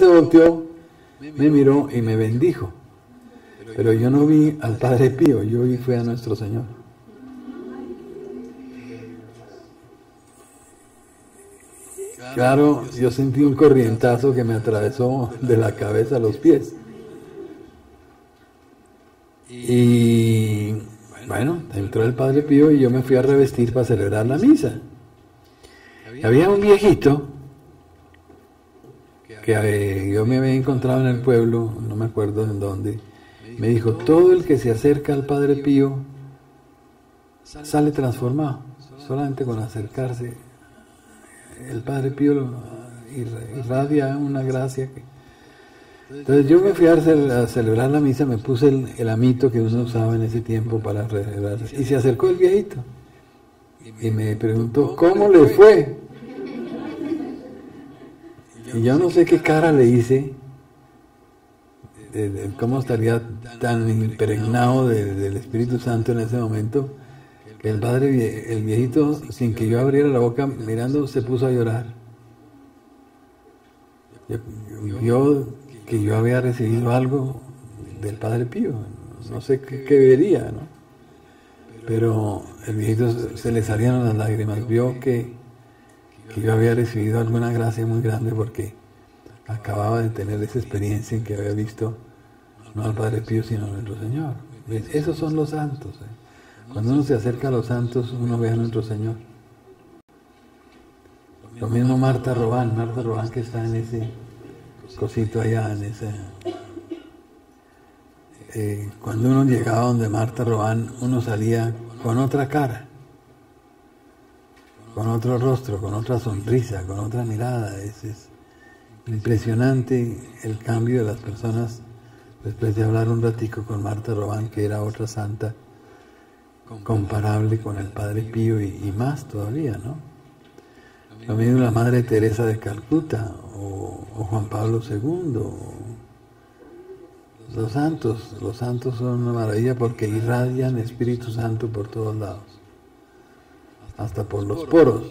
volteó, me miró y me bendijo. Pero yo no vi al Padre Pío, yo fui a nuestro Señor. Claro, yo sentí un corrientazo que me atravesó de la cabeza a los pies. Y bueno, entró el Padre Pío y yo me fui a revestir para celebrar la misa. Había un viejito que yo me había encontrado en el pueblo, no me acuerdo en dónde. Me dijo, todo el que se acerca al Padre Pío sale transformado, solamente con acercarse. El Padre Pío irradia una gracia. Entonces yo me fui a celebrar la misa, me puse el amito que uno usaba en ese tiempo para celebrar. Y se acercó el viejito y me preguntó, ¿cómo le fue? Y yo no sé qué cara le hice, de cómo estaría tan impregnado del Espíritu Santo en ese momento, que el viejito, sin que yo abriera la boca mirando, se puso a llorar. Vio que yo había recibido algo del Padre Pío, no sé qué vería, ¿no? Pero el viejito se le salieron las lágrimas, vio que yo había recibido alguna gracia muy grande porque acababa de tener esa experiencia en que había visto no al Padre Pío sino a nuestro Señor. Esos son los santos. Cuando uno se acerca a los santos, uno ve a nuestro Señor. Lo mismo Marta Robán que está en ese cosito allá, en ese... cuando uno llegaba donde Marta Robán, uno salía con otra cara, con otro rostro, con otra sonrisa, con otra mirada. Es impresionante el cambio de las personas después de hablar un ratico con Marta Robán, que era otra santa comparable con el Padre Pío y más todavía, ¿no? Lo mismo la Madre Teresa de Calcuta o Juan Pablo II. Los santos son una maravilla porque irradian Espíritu Santo por todos lados, hasta por los poros.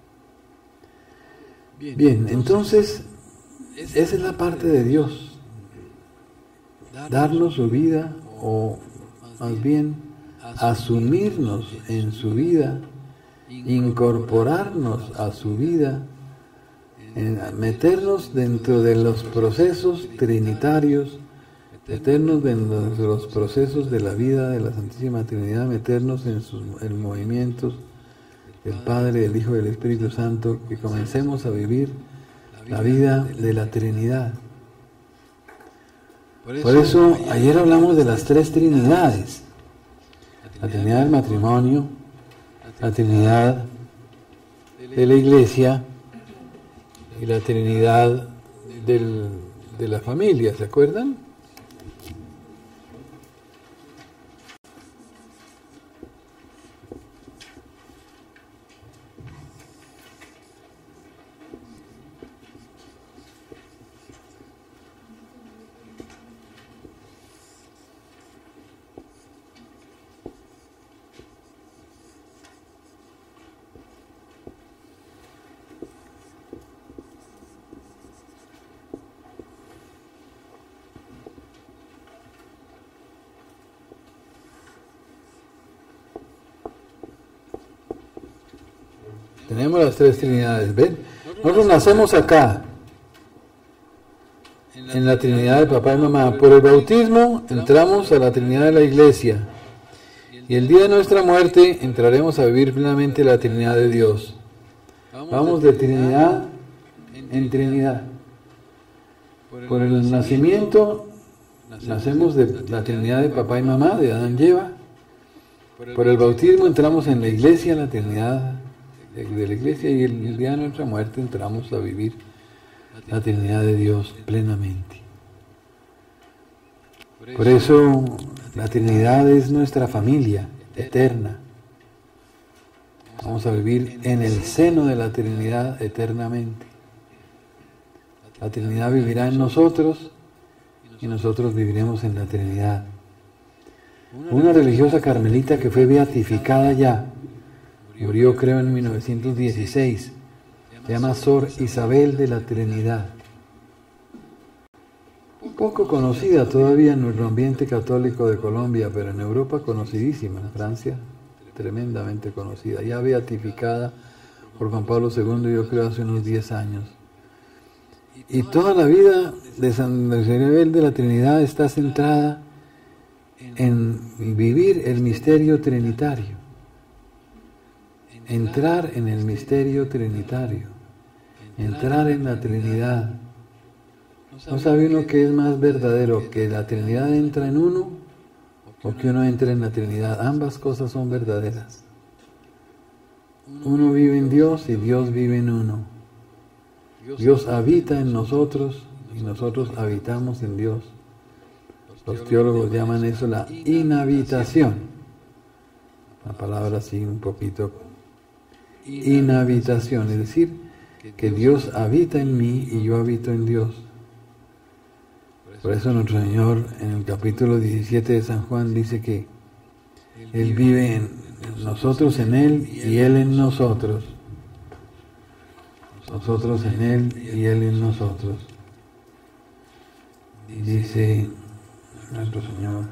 Bien, entonces, esa es la parte de Dios, darnos su vida, o más bien asumirnos en su vida, incorporarnos a su vida, meternos dentro de los procesos trinitarios, meternos dentro de los procesos de la vida de la Santísima Trinidad, meternos en movimientos del Padre, del Hijo y del Espíritu Santo, que comencemos a vivir la vida de la Trinidad. Por eso ayer hablamos de las tres Trinidades: la Trinidad del matrimonio, la Trinidad de la Iglesia y la Trinidad de la familia, ¿se acuerdan? Tenemos las tres Trinidades, ¿ven? Nosotros nacemos acá, en la Trinidad de Papá y Mamá. Por el bautismo entramos a la Trinidad de la Iglesia. Y el día de nuestra muerte entraremos a vivir plenamente la Trinidad de Dios. Vamos de Trinidad en Trinidad. Por el nacimiento nacemos de la Trinidad de Papá y Mamá, de Adán y Eva. Por el bautismo entramos en la Iglesia, la Trinidad de la Iglesia, y el día de nuestra muerte entramos a vivir la Trinidad de Dios plenamente. Por eso la Trinidad es nuestra familia eterna. Vamos a vivir en el seno de la Trinidad eternamente. La Trinidad vivirá en nosotros y nosotros viviremos en la Trinidad. Una religiosa carmelita que fue beatificada ya, murió creo en 1916, se llama Sor Isabel de la Trinidad. poco conocida todavía en nuestro ambiente católico de Colombia, pero en Europa conocidísima, en Francia tremendamente conocida, ya beatificada por Juan Pablo II, yo creo hace unos 10 años. Y toda la vida de San Isabel de la Trinidad está centrada en vivir el misterio trinitario, entrar en el misterio trinitario, entrar en la Trinidad. ¿No sabe uno qué es más verdadero, que la Trinidad entra en uno o que uno entre en la Trinidad? Ambas cosas son verdaderas. Uno vive en Dios y Dios vive en uno. Dios habita en nosotros y nosotros habitamos en Dios. Los teólogos llaman eso la inhabitación. La palabra así un poquito. Inhabitación, es decir, que Dios habita en mí y yo habito en Dios. Por eso nuestro Señor en el capítulo 17 de San Juan dice que Él vive en nosotros, en Él y Él en nosotros. Nosotros en Él y Él en nosotros. Dice nuestro Señor.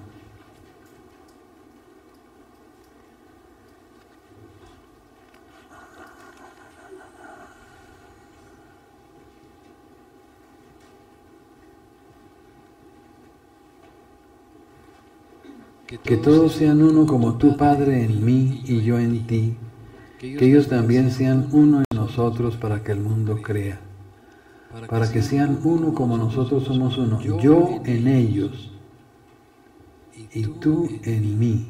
Que todos sean uno como tu Padre en mí y yo en ti, que ellos también sean uno en nosotros para que el mundo crea, para que sean uno como nosotros somos uno, yo en ellos y tú en mí,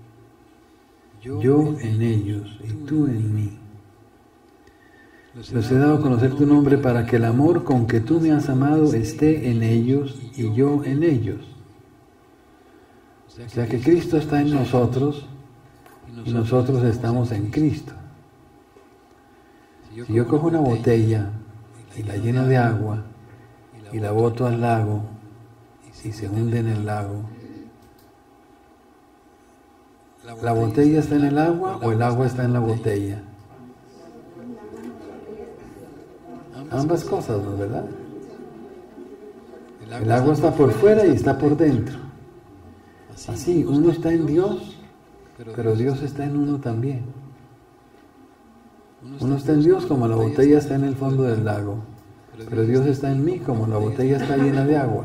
yo en ellos y tú en mí. Les he dado a conocer tu nombre para que el amor con que tú me has amado esté en ellos y yo en ellos. O sea que Cristo está en nosotros y nosotros estamos en Cristo. Si yo cojo una botella y la lleno de agua y la boto al lago y se hunde en el lago, ¿la botella está en el agua o el agua está en la botella? Ambas cosas, ¿no es verdad? El agua está por fuera y está por dentro. Así, uno está en Dios, pero Dios está en uno también. Uno está en Dios como la botella está en el fondo del lago, pero Dios está en mí como la botella está llena de agua.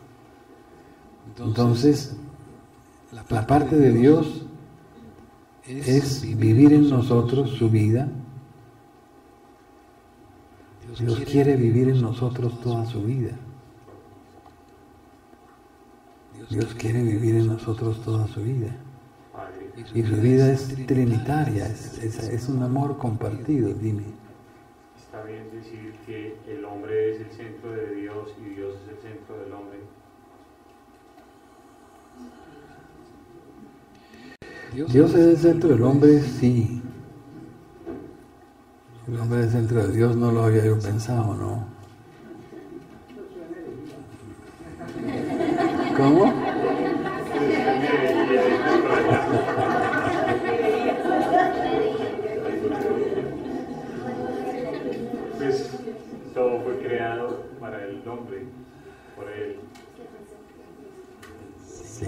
Entonces, la parte de Dios es vivir en nosotros su vida. Dios quiere vivir en nosotros toda su vida. Dios quiere vivir en nosotros toda su vida. Y su vida es trinitaria, es un amor compartido, dime. Está bien decir que el hombre es el centro de Dios y Dios es el centro del hombre. Dios es el centro del hombre, sí. El hombre es el centro de Dios, no lo había yo pensado, ¿no? ¿Cómo? Pues todo fue creado para el hombre, por él. Sí.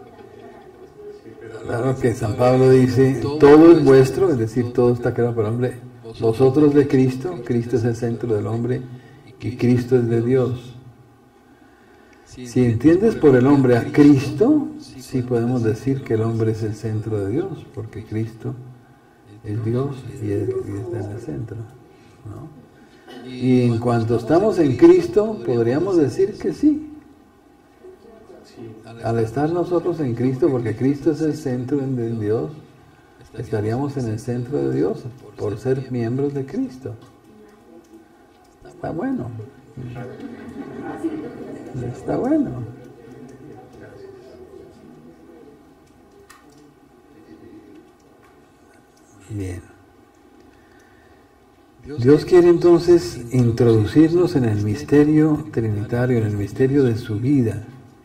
Claro que San Pablo dice, todo es vuestro, es decir, todo está creado por el hombre. Vosotros de Cristo, Cristo es el centro del hombre y Cristo es de Dios. Si entiendes por el hombre a Cristo, sí podemos decir que el hombre es el centro de Dios, porque Cristo es Dios y está en el centro, ¿no? Y en cuanto estamos en Cristo, podríamos decir que sí. Al estar nosotros en Cristo, porque Cristo es el centro de Dios, estaríamos en el centro de Dios por ser miembros de Cristo. Está bueno. Está bueno. Bien. Dios quiere entonces introducirnos en el misterio trinitario, en el misterio de su vida.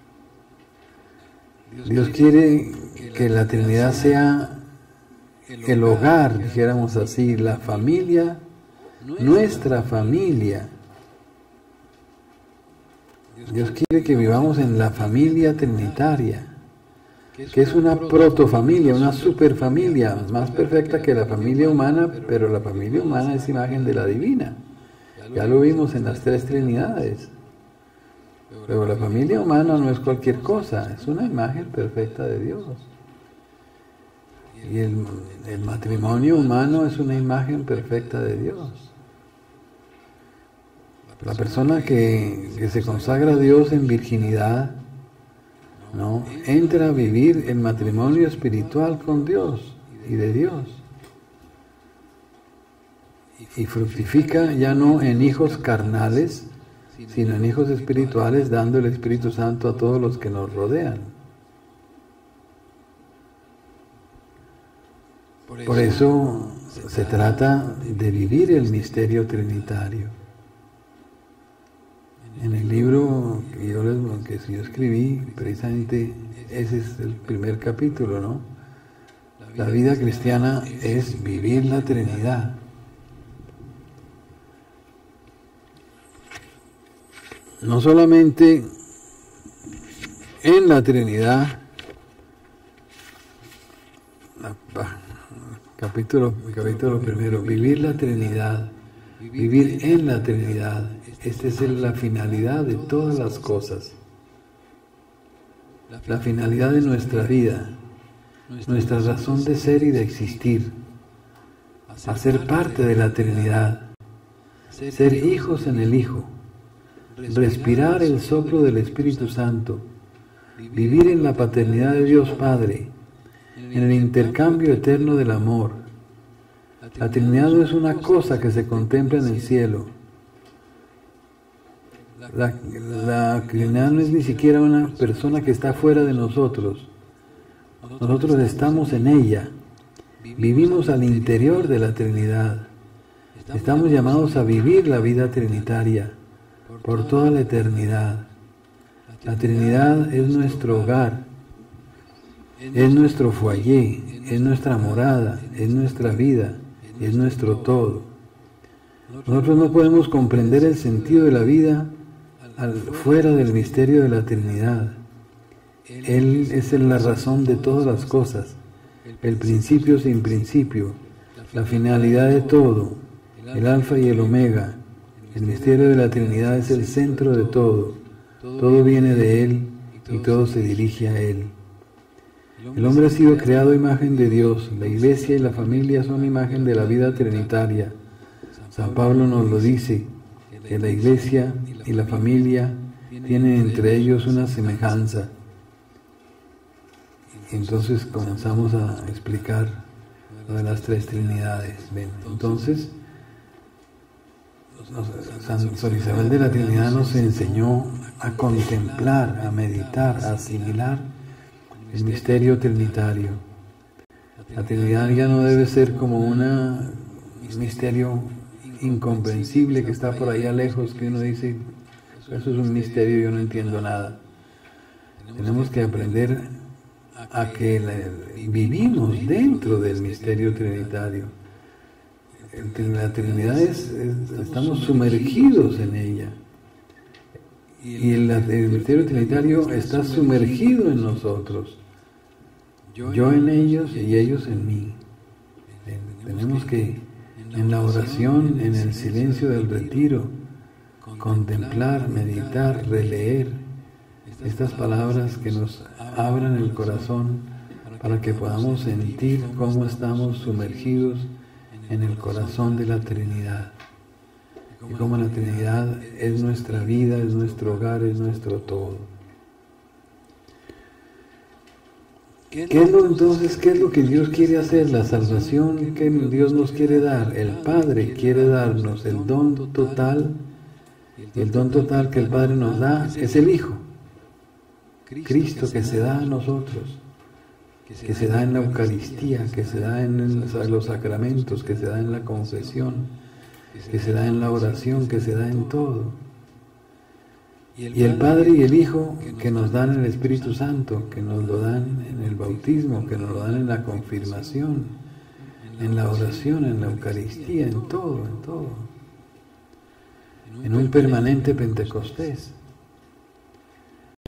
Dios quiere que la Trinidad sea el hogar, dijéramos así, la familia, nuestra familia. Dios quiere que vivamos en la familia trinitaria, que es una protofamilia, una superfamilia, más perfecta que la familia humana, pero la familia humana es imagen de la divina. Ya lo vimos en las tres trinidades. Pero la familia humana no es cualquier cosa, es una imagen perfecta de Dios. Y el matrimonio humano es una imagen perfecta de Dios. La persona que se consagra a Dios en virginidad, ¿no?, entra a vivir el matrimonio espiritual con Dios y de Dios. Y fructifica ya no en hijos carnales, sino en hijos espirituales, dando el Espíritu Santo a todos los que nos rodean. Por eso se trata de vivir el misterio trinitario. En el libro que yo escribí, precisamente ese es el primer capítulo, ¿no? La vida cristiana es vivir la Trinidad. No solamente en la Trinidad, capítulo primero, vivir la Trinidad, vivir en la Trinidad. Esta es la finalidad de todas las cosas, la finalidad de nuestra vida, nuestra razón de ser y de existir, hacer parte de la Trinidad, ser hijos en el Hijo, respirar el soplo del Espíritu Santo, vivir en la paternidad de Dios Padre, en el intercambio eterno del amor. La Trinidad no es una cosa que se contempla en el cielo. La Trinidad no es ni siquiera una persona que está fuera de nosotros. Nosotros estamos en ella. Vivimos al interior de la Trinidad. Estamos llamados a vivir la vida trinitaria por toda la eternidad. La Trinidad es nuestro hogar, es nuestro foyer, es nuestra morada, es nuestra vida, es nuestro todo. Nosotros no podemos comprender el sentido de la vida fuera del misterio de la Trinidad. Él es la razón de todas las cosas, el principio sin principio, la finalidad de todo, el alfa y el omega. El misterio de la Trinidad es el centro de todo. Todo viene de Él y todo se dirige a Él. El hombre ha sido creado a imagen de Dios. La iglesia y la familia son imagen de la vida trinitaria. San Pablo nos lo dice, que la iglesia y la familia tienen entre ellos una semejanza. Y entonces comenzamos a explicar lo de las tres trinidades. ¿Ven? Entonces, Sor Isabel de la Trinidad nos enseñó a contemplar, a meditar, a asimilar el misterio trinitario. La Trinidad ya no debe ser como un misterio incomprensible que está por allá lejos, que uno dice, eso es un misterio, yo no entiendo nada. Tenemos que aprender a que vivimos dentro del misterio trinitario. La Trinidad estamos sumergidos en ella. Y el misterio trinitario está sumergido en nosotros. Yo en ellos y ellos en mí. Tenemos que, en la oración, en el silencio del retiro, contemplar, meditar, releer estas palabras que nos abran el corazón para que podamos sentir cómo estamos sumergidos en el corazón de la Trinidad. Y cómo la Trinidad es nuestra vida, es nuestro hogar, es nuestro todo. ¿Qué es lo que Dios quiere hacer? La salvación que Dios nos quiere dar. El Padre quiere darnos el don total. Y el don total que el Padre nos da es el Hijo. Cristo que se da a nosotros, que se da en la Eucaristía, que se da en los sacramentos, que se da en la confesión, que se da en la oración, que se da en todo. Y el Padre y el Hijo que nos dan el Espíritu Santo, que nos lo dan en el bautismo, que nos lo dan en la confirmación, en la oración, en la Eucaristía, en todo, en todo. En un permanente Pentecostés.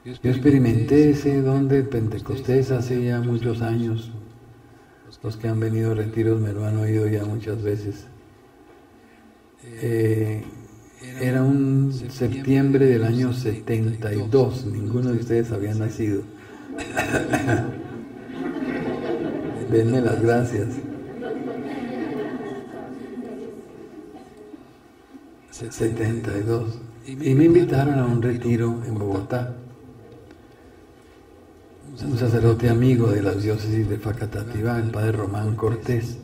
Yo experimenté ese don de Pentecostés hace ya muchos años. Los que han venido a retiros me lo han oído ya muchas veces. Era un septiembre del año 72, ninguno de ustedes había nacido. Denme las gracias. 72. Y me invitaron a un retiro en Bogotá. Un sacerdote amigo de la diócesis de Facatativá, el padre Román Cortés.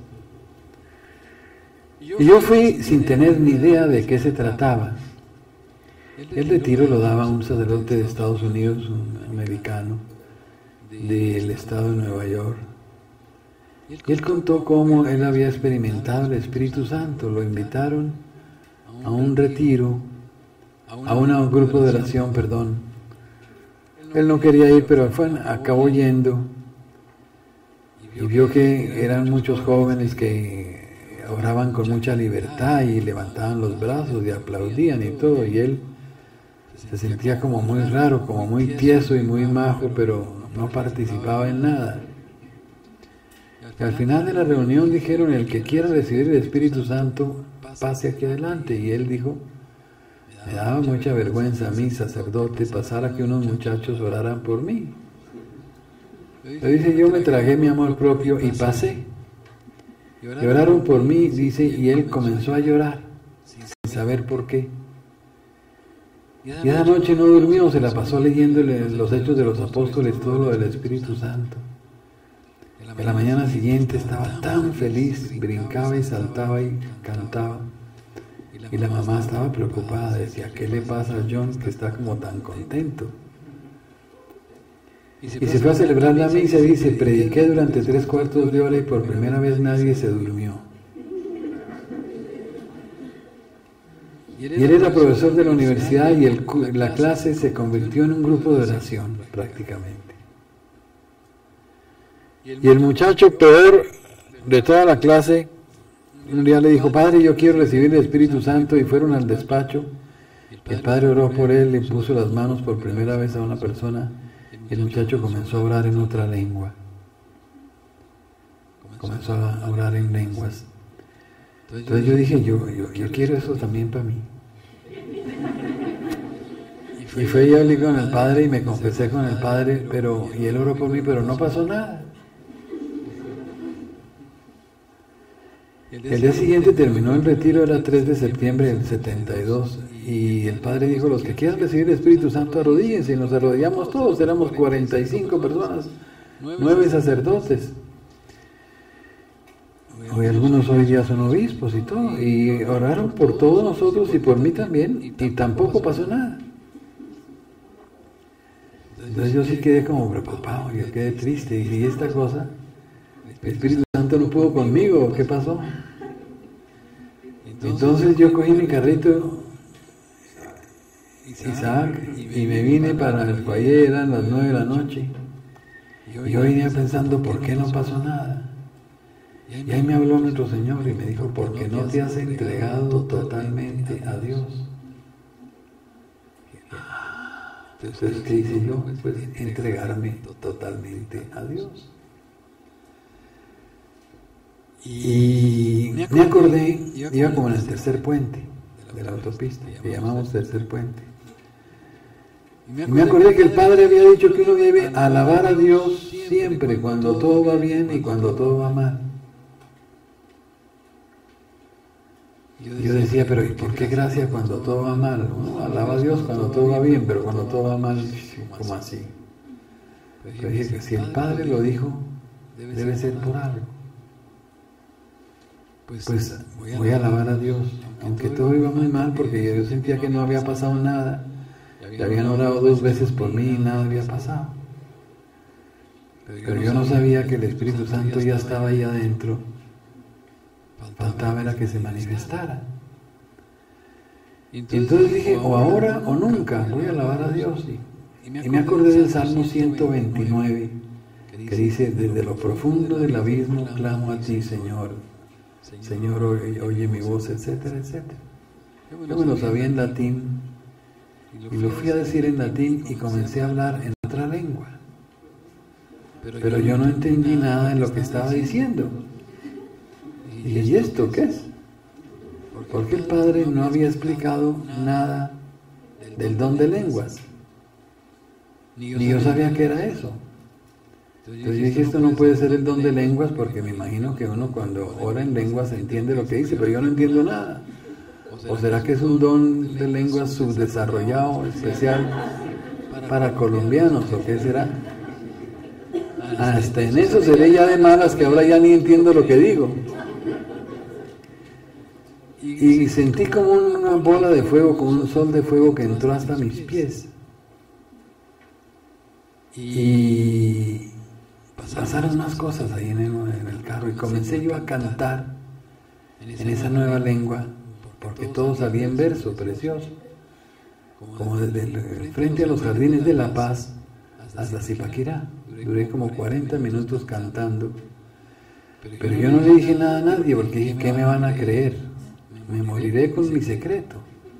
Y yo fui sin tener ni idea de qué se trataba. El retiro lo daba un sacerdote de Estados Unidos, un americano, del estado de Nueva York. Y él contó cómo él había experimentado el Espíritu Santo. Lo invitaron a un retiro, a un grupo de oración, perdón. Él no quería ir, pero acabó yendo. Y vio que eran muchos jóvenes que oraban con mucha libertad y levantaban los brazos y aplaudían y todo. Y él se sentía como muy raro, como muy tieso y muy majo, pero no participaba en nada. Y al final de la reunión dijeron: el que quiera recibir el Espíritu Santo, pase aquí adelante. Y él dijo: me daba mucha vergüenza a mí, sacerdote, pasar a que unos muchachos oraran por mí. Pero dice: yo me tragué mi amor propio y pasé. Y oraron por mí, dice, y él comenzó a llorar, sin saber por qué. Y esa noche no durmió, se la pasó leyéndole los Hechos de los Apóstoles, todo lo del Espíritu Santo. Y a la mañana siguiente estaba tan feliz, brincaba y saltaba y cantaba. Y la mamá estaba preocupada, decía: ¿qué le pasa a John que está como tan contento? Y se fue a celebrar la misa y dice: prediqué durante 3/4 de hora y por primera vez nadie se durmió. Y él era profesor de la universidad y la clase se convirtió en un grupo de oración prácticamente. Y el muchacho peor de toda la clase un día le dijo: padre, yo quiero recibir el Espíritu Santo. Y fueron al despacho. El padre oró por él, le puso las manos por primera vez a una persona. El muchacho comenzó a orar en otra lengua. Comenzó a orar en lenguas. Entonces yo dije: yo quiero eso también para mí. Y fui yo allí con el padre y me confesé con el padre, y él oró por mí, pero no pasó nada. El día siguiente terminó el retiro, era 3 de septiembre del 72, y el padre dijo: los que quieran recibir el Espíritu Santo, arrodíllense. Y nos arrodillamos todos, éramos 45 personas, 9 sacerdotes. Hoy algunos hoy día son obispos y todo, y oraron por todos nosotros y por mí también, y tampoco pasó nada. Entonces yo sí quedé como preocupado, yo quedé triste, y dije: esta cosa, el Espíritu Santo no pudo conmigo, ¿qué pasó? Entonces yo cogí mi carrito, Isaac, y me vine para el foyer, eran las 9 de la noche, y yo venía pensando: ¿por qué no pasó nada? Y ahí me habló nuestro Señor y me dijo: porque no te has entregado totalmente a Dios. Entonces, ¿qué hice yo? Pues entregarme totalmente a Dios. Y me acordé, iba como en el tercer puente de la autopista, que llamamos tercer puente. Y me acordé que el Padre había dicho que uno debe alabar a Dios siempre, cuando todo va bien y cuando todo va mal. Yo decía: pero ¿y por qué gracia cuando todo va mal? Uno alaba a Dios cuando todo va bien, pero cuando todo va mal, ¿cómo así? Pero dije que si el Padre lo dijo, debe ser por algo. Pues voy a alabar a Dios, aunque todo iba muy mal, porque yo sentía que no había pasado nada. Ya habían orado 2 veces por mí y nada había pasado. Pero yo no sabía que el Espíritu Santo ya estaba ahí adentro. Faltaba era que se manifestara. Entonces dije: o ahora o nunca, voy a alabar a Dios. Y me acordé del Salmo 129, que dice: desde lo profundo del abismo clamo a ti, Señor. Señor, oye mi voz, etcétera, etcétera. Yo me lo sabía en latín, y lo fui a decir en latín y comencé a hablar en otra lengua. Pero yo no entendí nada de lo que estaba diciendo. Y dije, ¿y esto qué es? Porque el Padre no había explicado nada del don de lenguas. Ni yo sabía qué era eso. Entonces yo dije, esto no puede ser el don de lenguas, porque me imagino que uno cuando ora en lenguas entiende lo que dice, pero yo no entiendo nada. ¿O será que es un don de lenguas subdesarrollado, especial para colombianos, o qué será? Hasta en eso seré ya de malas, que ahora ya ni entiendo lo que digo. Y sentí como una bola de fuego, como un sol de fuego que entró hasta mis pies. Y pasaron unas cosas ahí en el carro, y comencé yo a cantar en esa nueva lengua, porque todo salía en verso precioso, como desde el frente a los jardines de La Paz hasta Zipaquirá. Duré como 40 minutos cantando, pero yo no le dije nada a nadie, porque dije, ¿qué me van a creer? Me moriré con mi secreto.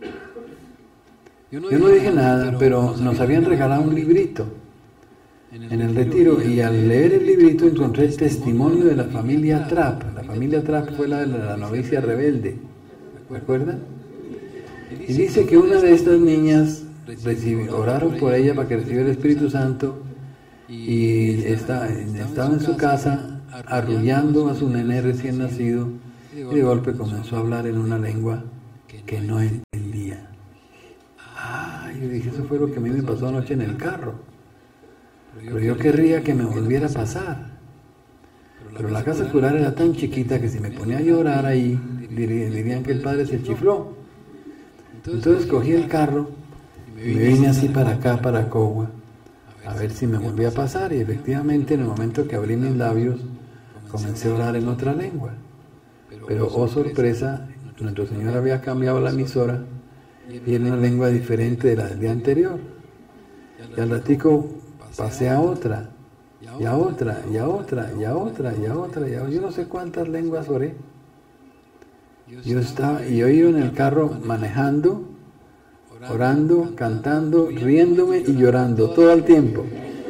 Yo no dije nada, pero nos habían regalado un librito en el retiro, y al leer el librito encontré el testimonio de la familia Trapp. La familia Trapp fue la de la novicia rebelde, ¿recuerdan? Y dice que una de estas niñas oraron por ella para que recibiera el Espíritu Santo, y estaba en su casa arrullando a su nené recién nacido, y de golpe comenzó a hablar en una lengua que no entendía. Yo dije, eso fue lo que a mí me pasó anoche en el carro. Pero yo querría que me volviera a pasar. Pero la casa cural era tan chiquita que si me ponía a llorar ahí, dirían que el padre se chifló. Entonces cogí el carro y me vine así para acá, para Cogua, a ver si me volvía a pasar. Y efectivamente, en el momento que abrí mis labios, comencé a orar en otra lengua. Pero, oh sorpresa, nuestro Señor había cambiado la emisora y era una lengua diferente de la del día anterior. Y al ratico pasé a otra, y a otra, y a otra, y a otra, y a otra, y a otra. Yo no sé cuántas lenguas oré. Yo iba en el carro manejando, orando, cantando, riéndome y llorando todo el tiempo.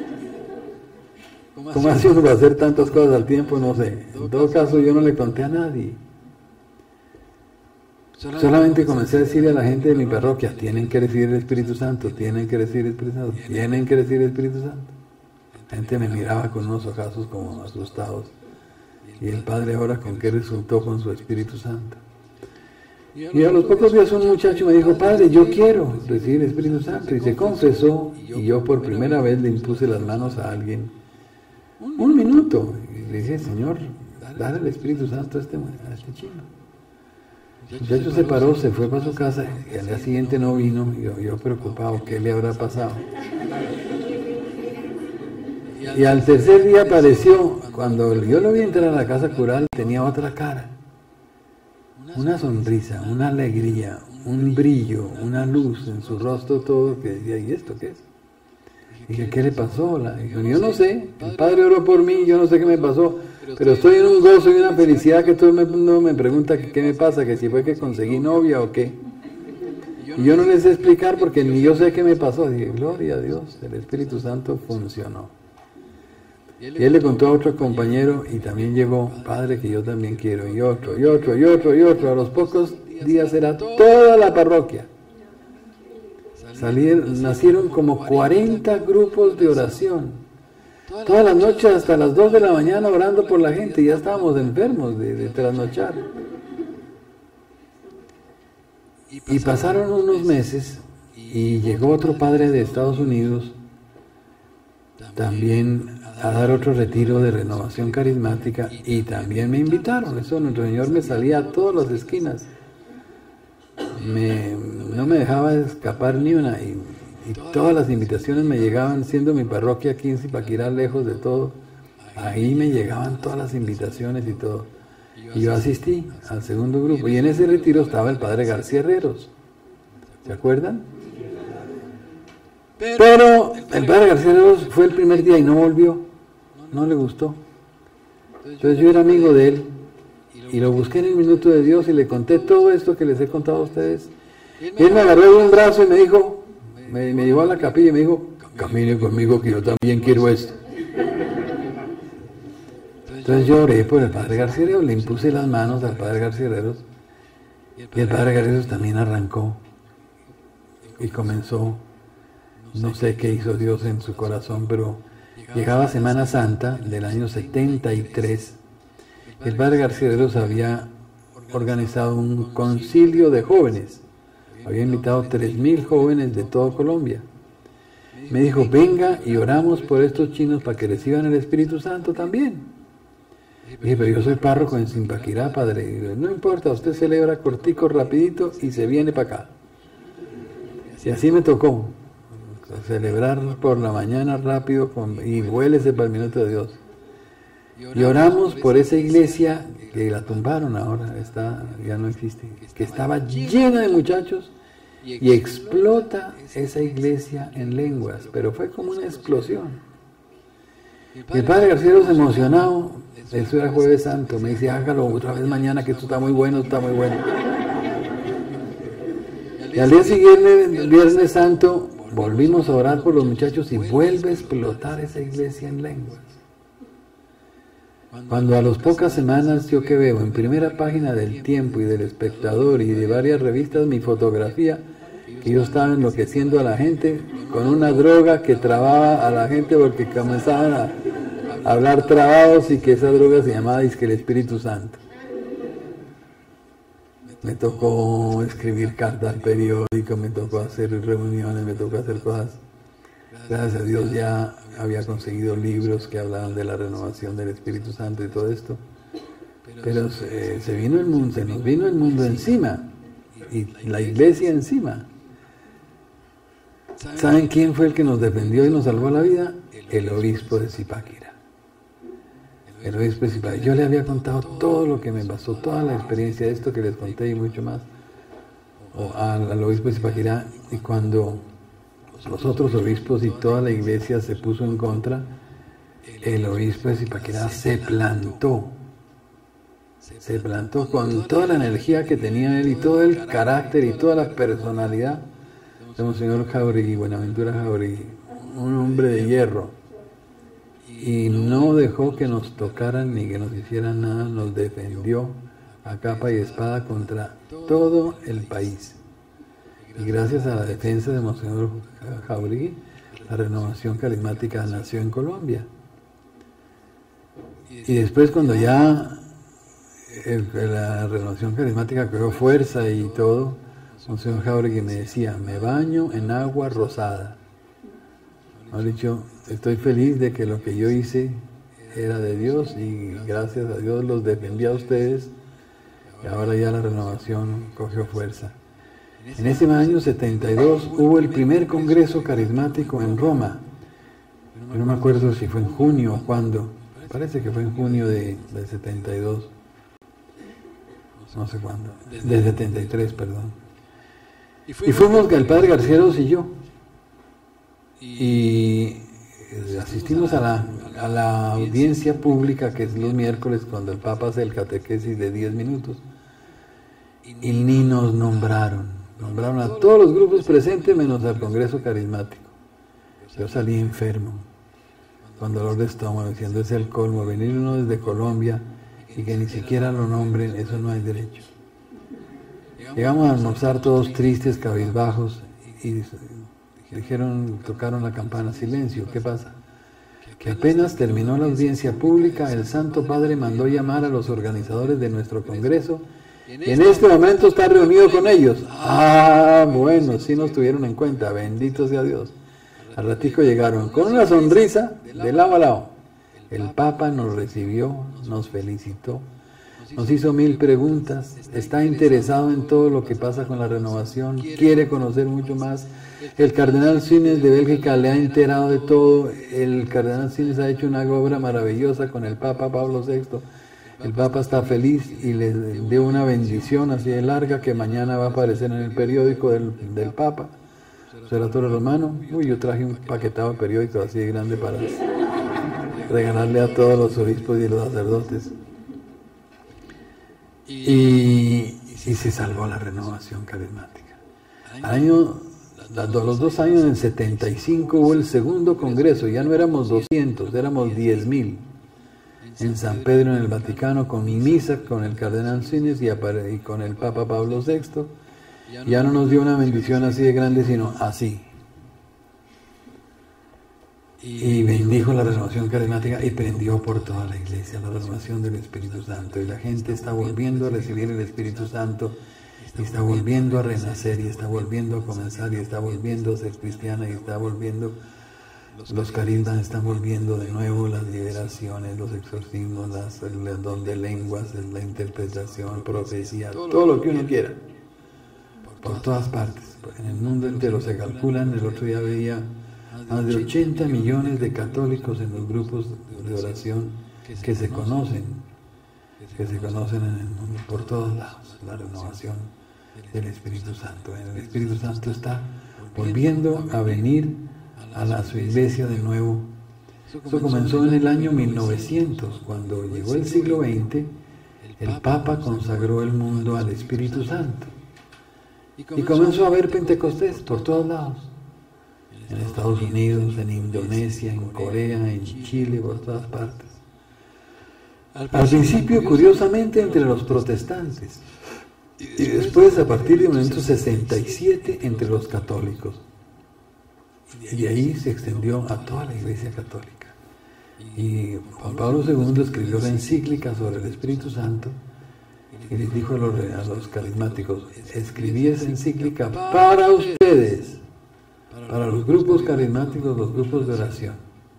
¿Cómo hace uno para hacer tantas cosas al tiempo? No sé. En todo caso, yo no le conté a nadie. Solamente comencé a decirle a la gente de mi parroquia, tienen que recibir el Espíritu Santo, tienen que recibir el Espíritu Santo, tienen que recibir el Espíritu Santo. La gente me miraba con unos ojazos como asustados. Y el Padre ahora, ¿con qué resultó con su Espíritu Santo? Y a los pocos días un muchacho me dijo, Padre, yo quiero recibir el Espíritu Santo. Y se confesó, y yo por primera vez le impuse las manos a alguien. Un minuto. Y le dije, Señor, dale el Espíritu Santo a este chino. El muchacho se paró, se fue para su casa, y al día siguiente no vino, y yo preocupado, ¿qué le habrá pasado? Y al tercer día apareció, cuando yo lo vi entrar a la casa cural, tenía otra cara, una sonrisa, una alegría, un brillo, una luz en su rostro, todo, que decía, ¿y esto qué es? Y dije, ¿qué le pasó? Dijo, yo no sé, el Padre oró por mí, yo no sé qué me pasó, pero estoy en un gozo y una felicidad que todo el mundo me pregunta que qué me pasa, que si fue que conseguí novia o qué. Y yo no les sé explicar porque ni yo sé qué me pasó. Dije, gloria a Dios, el Espíritu Santo funcionó. Y él le contó a otro compañero y también llegó, Padre, que yo también quiero, y otro, y otro, y otro, y otro. A los pocos días era toda la parroquia. Nacieron como 40 grupos de oración. Todas las noches hasta las 2 de la mañana orando por la gente. Ya estábamos enfermos de trasnochar. Y pasaron unos meses y llegó otro padre de Estados Unidos también a dar otro retiro de renovación carismática, y también me invitaron. Eso, nuestro Señor me salía a todas las esquinas. No me dejaba escapar ni una, y todas las invitaciones me llegaban, siendo mi parroquia aquí en Zipaquirá, lejos de todo. Ahí me llegaban todas las invitaciones y todo. Y yo asistí al segundo grupo, y en ese retiro estaba el padre García Herreros. ¿Se acuerdan? Pero el padre García Herreros fue el primer día y no volvió, no le gustó. Entonces yo era amigo de él, y lo busqué en el Minuto de Dios y le conté todo esto que les he contado a ustedes. Y él me agarró de un brazo y me dijo, me llevó a la capilla y me dijo, camine conmigo que yo también quiero esto. Entonces yo oré por el padre García, le impuse las manos al padre García y el padre García también arrancó y comenzó, no sé qué hizo Dios en su corazón, pero llegaba Semana Santa del año 73, el padre García había organizado un concilio de jóvenes, había invitado 3.000 jóvenes de toda Colombia. Me dijo, venga y oramos por estos chinos para que reciban el Espíritu Santo también. Dije, pero yo soy párroco en Zipaquirá, padre. Dije, no importa, usted celebra cortico, rapidito y se viene para acá. Y así me tocó, celebrar por la mañana rápido y vuélese para el minuto de Dios. Y oramos por esa iglesia que la tumbaron ahora, ya no existe, que estaba llena de muchachos y explota esa iglesia en lenguas, pero fue como una explosión. Y el padre García emocionado, eso era Jueves Santo, me dice, hágalo otra vez mañana que esto está muy bueno, está muy bueno. Y al día siguiente, Viernes Santo, volvimos a orar por los muchachos y vuelve a explotar esa iglesia en lenguas. Cuando a las pocas semanas yo que veo en primera página del Tiempo y del Espectador y de varias revistas mi fotografía, que yo estaba enloqueciendo a la gente con una droga que trababa a la gente porque comenzaban a hablar trabados y que esa droga se llamaba dizque el Espíritu Santo. Me tocó escribir cartas al periódico, me tocó hacer reuniones, me tocó hacer cosas. Gracias a Dios ya había conseguido libros que hablaban de la renovación del Espíritu Santo y todo esto. Pero se vino el mundo, se nos vino el mundo encima y la iglesia encima. ¿Saben quién fue el que nos defendió y nos salvó la vida? El obispo de Zipaquirá. El obispo de Zipaquirá. Yo le había contado todo lo que me pasó, toda la experiencia de esto que les conté y mucho más al obispo de Zipaquirá. Y cuando los otros obispos y toda la iglesia se puso en contra, el obispo de Zipaquirá se plantó con toda la energía que tenía él y todo el carácter y toda la personalidad de Monseñor Jauregui, Buenaventura Jauregui, un hombre de hierro, y no dejó que nos tocaran ni que nos hicieran nada, nos defendió a capa y espada contra todo el país. Y gracias a la defensa de Monseñor Jauregui, la renovación carismática nació en Colombia. Y después cuando ya la renovación carismática cogió fuerza y todo, Monseñor Jauregui me decía, me baño en agua rosada. Ha dicho, estoy feliz de que lo que yo hice era de Dios y gracias a Dios los defendí a ustedes y ahora ya la renovación cogió fuerza. En ese año 72 hubo el primer congreso carismático en Roma. Yo no me acuerdo si fue en junio o cuándo. Parece que fue en junio del 72. No sé cuándo. Del 73, perdón. Y fuimos el padre Garceros y yo. Y asistimos a la audiencia pública que es los miércoles cuando el Papa hace el catequesis de 10 minutos. Y ni nos nombraron. Nombraron a todos los grupos presentes menos al Congreso Carismático. Yo salí enfermo, con dolor de estómago, diciendo es el colmo, venir uno desde Colombia y que ni siquiera lo nombren, eso no hay derecho. Llegamos a almorzar todos tristes, cabizbajos, y tocaron la campana, silencio, ¿qué pasa? Que apenas terminó la audiencia pública, el Santo Padre mandó llamar a los organizadores de nuestro Congreso, y en este momento está reunido con ellos. Ah, bueno, sí nos tuvieron en cuenta, bendito sea Dios. Al ratico llegaron con una sonrisa de lado a lado. El Papa nos recibió, nos felicitó, nos hizo 1000 preguntas, está interesado en todo lo que pasa con la renovación, quiere conocer mucho más. El cardenal Sines de Bélgica le ha enterado de todo. El cardenal Sines ha hecho una obra maravillosa con el Papa Pablo VI. El Papa está feliz y le dio una bendición así de larga que mañana va a aparecer en el periódico del Papa, Observatorio Romano. Uy, yo traje un paquetado de periódicos así de grande para regalarle a todos los obispos y los sacerdotes. Y se salvó la renovación carismática. A los 2 años, en el 75, hubo el segundo congreso. Ya no éramos 200, éramos 10.000. En San Pedro, en el Vaticano, con misa, con el cardenal Sinis y con el Papa Pablo VI. Ya no nos dio una bendición así de grande, sino así. Y bendijo la renovación carismática y prendió por toda la iglesia la renovación del Espíritu Santo. Y la gente está volviendo a recibir el Espíritu Santo, y está volviendo a renacer, y está volviendo a comenzar, y está volviendo a ser cristiana, y está volviendo, los carismas están volviendo de nuevo, las liberaciones, los exorcismos, el don de lenguas, la interpretación, profecía, todo lo que uno quiera, por todas partes. En el mundo entero se calculan, el otro día veía más de 80 millones de católicos en los grupos de oración que se conocen en el mundo, por todos lados, la renovación del Espíritu Santo. El Espíritu Santo está volviendo a venir a su iglesia de nuevo. Eso comenzó en el año 1900, cuando llegó el siglo XX, el Papa consagró el mundo al Espíritu Santo. Y comenzó a haber Pentecostés por todos lados. En Estados Unidos, en Indonesia, en Corea, en Chile, por todas partes. Al principio, curiosamente, entre los protestantes. Y después, a partir de 1967, entre los católicos. Y de ahí se extendió a toda la Iglesia Católica. Y Juan Pablo II escribió la encíclica sobre el Espíritu Santo y les dijo a los carismáticos: escribí esa encíclica para ustedes, para los grupos carismáticos, los grupos de oración.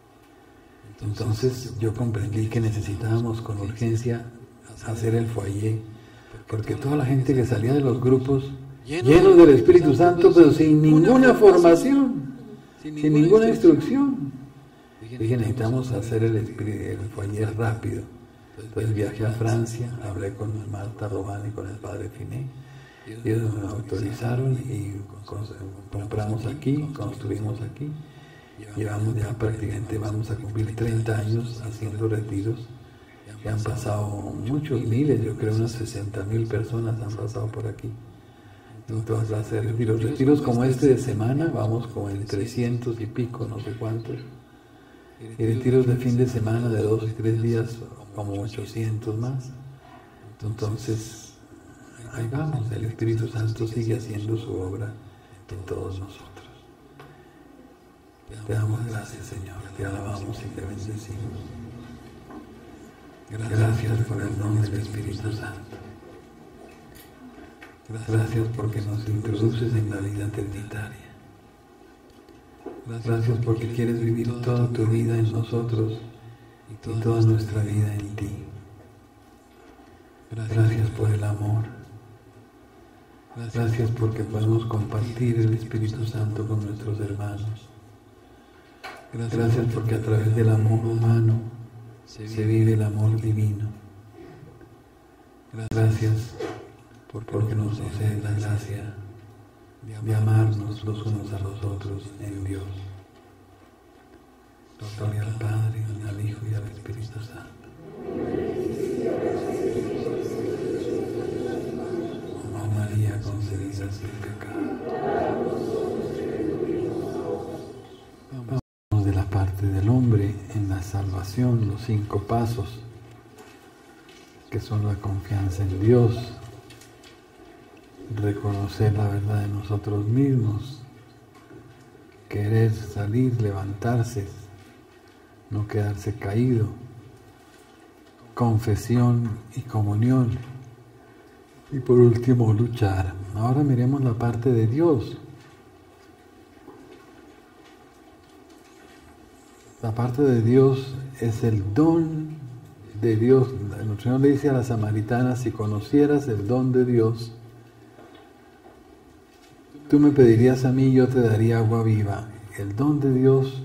Entonces yo comprendí que necesitábamos con urgencia hacer el foyer, porque toda la gente que salía de los grupos, llenos del Espíritu Santo, pero sin ninguna formación, sin ninguna instrucción. Dije, necesitamos hacer el foyer rápido. Entonces viajé a Francia, hablé con Marta Robán y con el padre Finet. Ellos me autorizaron y compramos aquí, construimos aquí. Llevamos ya prácticamente, vamos a cumplir 30 años haciendo retiros. Ya han pasado muchos miles, yo creo unas 60.000 personas han pasado por aquí. En todas las retiros. Retiros como este de semana, vamos como en 300 y pico, no sé cuántos. Y retiros de fin de semana de 2 y 3 días, como 800 más. Entonces, ahí vamos, el Espíritu Santo sigue haciendo su obra en todos nosotros. Te damos gracias, Señor, te alabamos y te bendecimos. Gracias por el don del Espíritu Santo. Gracias porque nos introduces en la vida trinitaria. Gracias porque quieres vivir toda tu vida en nosotros y toda nuestra vida en ti. Gracias por el amor. Gracias porque podemos compartir el Espíritu Santo con nuestros hermanos. Gracias porque a través del amor humano se vive el amor divino. Gracias porque nos concede la gracia de amarnos los unos a los otros en Dios. Gloria al Padre, al Hijo y al Espíritu Santo. Oh María concebida sin pecado. Vamos de la parte del hombre en la salvación, los 5 pasos, que son la confianza en Dios, reconocer la verdad de nosotros mismos, querer salir, levantarse, no quedarse caído, confesión y comunión, y por último luchar. Ahora miremos la parte de Dios. La parte de Dios es el don de Dios. El Señor le dice a la samaritana: si conocieras el don de Dios, tú me pedirías a mí y yo te daría agua viva. El don de Dios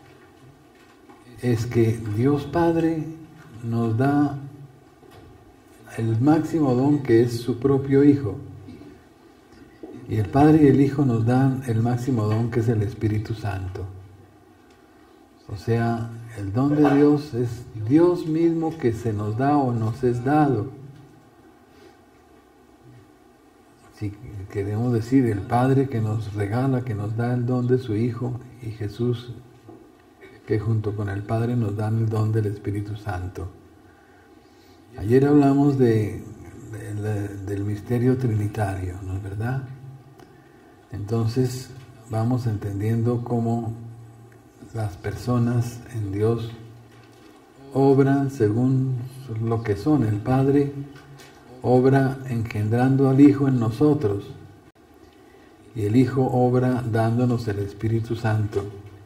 es que Dios Padre nos da el máximo don, que es su propio Hijo. Y el Padre y el Hijo nos dan el máximo don, que es el Espíritu Santo. O sea, el don de Dios es Dios mismo que se nos da o nos es dado. si queremos decir el Padre que nos regala, que nos da el don de su Hijo, y Jesús que junto con el Padre nos dan el don del Espíritu Santo. Ayer hablamos del misterio trinitario, ¿no es verdad? Entonces vamos entendiendo cómo las personas en Dios obran según lo que son. El Padre obra engendrando al Hijo en nosotros y el Hijo obra dándonos el Espíritu Santo.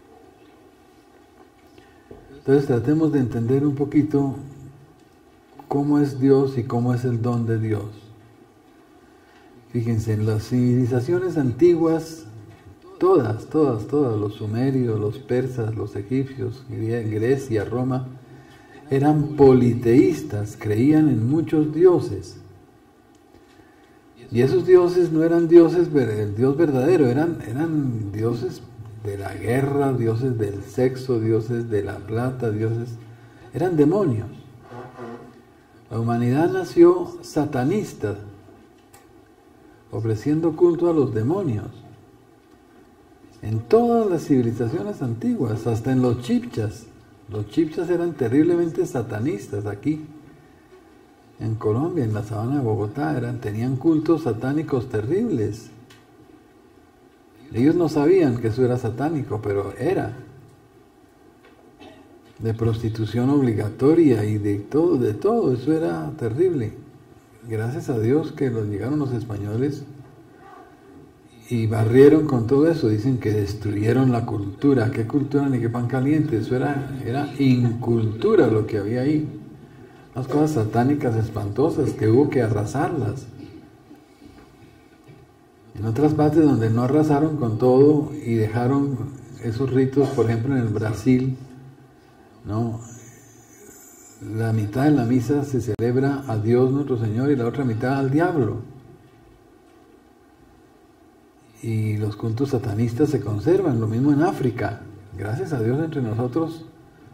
Entonces tratemos de entender un poquito cómo es Dios y cómo es el don de Dios. Fíjense, en las civilizaciones antiguas, todas, los sumerios, los persas, los egipcios, Grecia, Roma, eran politeístas, creían en muchos dioses. Y esos dioses no eran dioses, el Dios verdadero, eran dioses de la guerra, dioses del sexo, dioses de la plata, eran demonios. La humanidad nació satanista, ofreciendo culto a los demonios. En todas las civilizaciones antiguas, hasta en los chibchas. Los chibchas eran terriblemente satanistas aquí. En Colombia, en la sabana de Bogotá, tenían cultos satánicos terribles. Ellos no sabían que eso era satánico, pero era. De prostitución obligatoria y de todo, eso era terrible. Gracias a Dios que llegaron los españoles y barrieron con todo eso. Dicen que destruyeron la cultura. ¿Qué cultura ni qué pan caliente? Eso era incultura lo que había ahí. Unas cosas satánicas espantosas que hubo que arrasarlas. En otras partes donde no arrasaron con todo y dejaron esos ritos, por ejemplo en el Brasil, ¿no? La mitad de la misa se celebra a Dios nuestro Señor y la otra mitad al diablo. Y los cultos satanistas se conservan, lo mismo en África. Gracias a Dios entre nosotros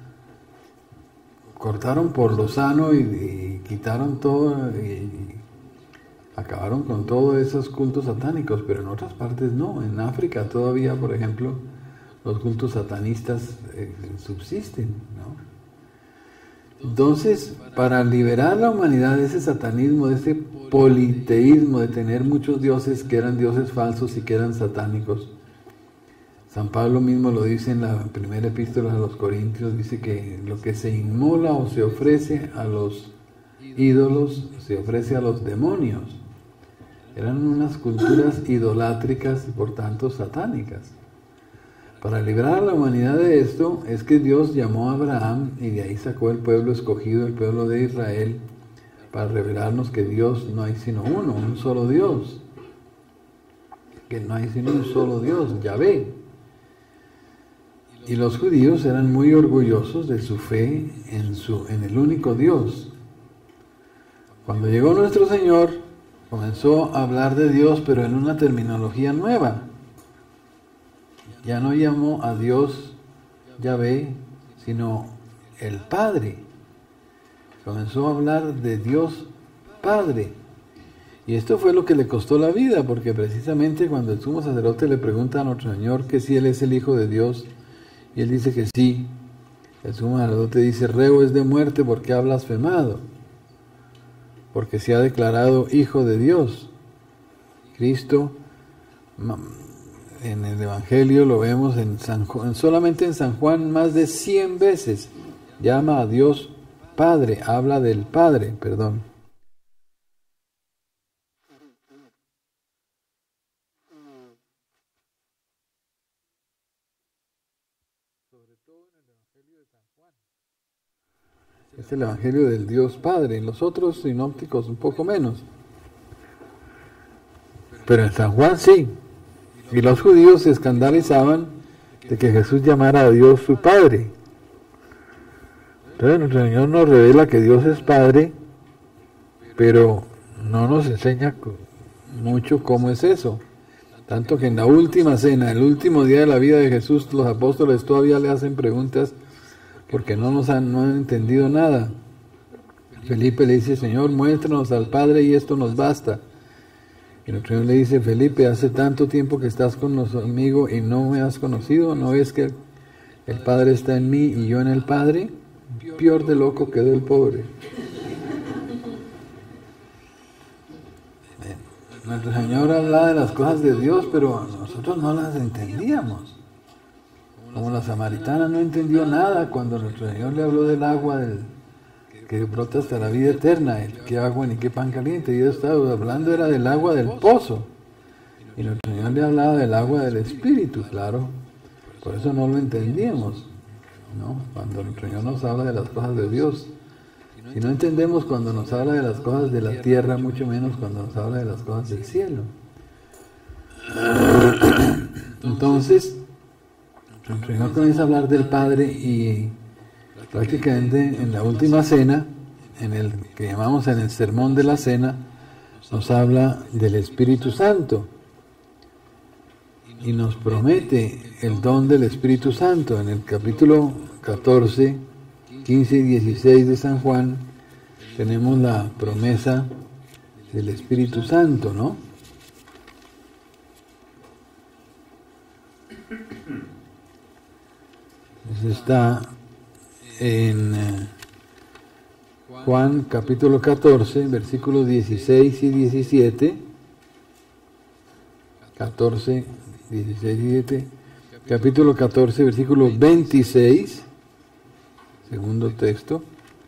cortaron por lo sano y quitaron todo y acabaron con todos esos cultos satánicos, pero en otras partes no. En África todavía, por ejemplo, los cultos satanistas subsisten, ¿no? Entonces, para liberar la humanidad de ese satanismo, de ese politeísmo, de tener muchos dioses que eran dioses falsos y que eran satánicos, San Pablo mismo lo dice en la primera epístola a los Corintios, dice que lo que se inmola o se ofrece a los ídolos, se ofrece a los demonios. Eran unas culturas idolátricas y por tanto satánicas. Para librar a la humanidad de esto es que Dios llamó a Abraham y de ahí sacó el pueblo escogido, el pueblo de Israel, para revelarnos que Dios no hay sino uno, un solo Dios. Que no hay sino un solo Dios, Yahvé. Y los judíos eran muy orgullosos de su fe en el único Dios. Cuando llegó nuestro Señor, comenzó a hablar de Dios, pero en una terminología nueva. Ya no llamó a Dios Yahvé, sino el Padre. Comenzó a hablar de Dios Padre. Y esto fue lo que le costó la vida, porque precisamente cuando el sumo sacerdote le pregunta a nuestro Señor que si Él es el Hijo de Dios, y Él dice que sí, el sumo sacerdote dice, reo es de muerte porque ha blasfemado, porque se ha declarado Hijo de Dios. Cristo, en el Evangelio lo vemos solamente en San Juan más de 100 veces, llama a Dios Padre, habla del Padre, perdón. Sobre todo en el Evangelio de San Juan. Es el Evangelio del Dios Padre, en los otros sinópticos un poco menos. Pero en San Juan sí. Y los judíos se escandalizaban de que Jesús llamara a Dios su Padre. Entonces nuestro Señor nos revela que Dios es Padre, pero no nos enseña mucho cómo es eso. Tanto que en la última cena, el último día de la vida de Jesús, los apóstoles todavía le hacen preguntas porque no han entendido nada. Felipe le dice, Señor, muéstranos al Padre y esto nos basta. Y nuestro Señor le dice, Felipe, hace tanto tiempo que estás conmigo y no me has conocido, ¿no ves que el Padre está en mí y yo en el Padre? Peor de loco quedó el pobre. Nuestro Señor hablaba de las cosas de Dios, pero nosotros no las entendíamos. Como la samaritana no entendió nada cuando nuestro Señor le habló del agua que brota hasta la vida eterna, qué agua ni qué pan caliente. Y Dios estaba hablando era del agua del pozo. Y nuestro Señor le hablaba del agua del Espíritu, claro. Por eso no lo entendíamos, ¿no? Cuando nuestro Señor nos habla de las cosas de Dios. Si no entendemos cuando nos habla de las cosas de la tierra, mucho menos cuando nos habla de las cosas del cielo. Entonces, nuestro Señor comienza a hablar del Padre y prácticamente en la última cena, en el que llamamos en el sermón de la cena, nos habla del Espíritu Santo y nos promete el don del Espíritu Santo. En el capítulo 14, 15 y 16 de San Juan tenemos la promesa del Espíritu Santo, ¿no? Eso está en Juan capítulo 14, versículos 16 y 17. 14, 16 y 17. Capítulo 14, versículo 26. Segundo texto.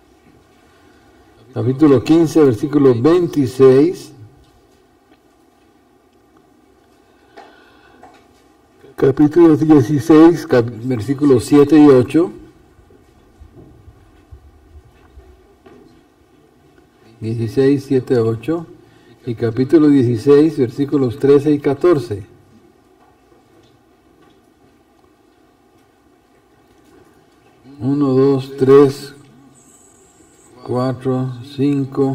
Capítulo 15, versículo 26. Capítulo 16, versículos 7 y 8. 16, 7, 8. Y capítulo 16, versículos 13 y 14. Uno, dos, tres, 4, 5.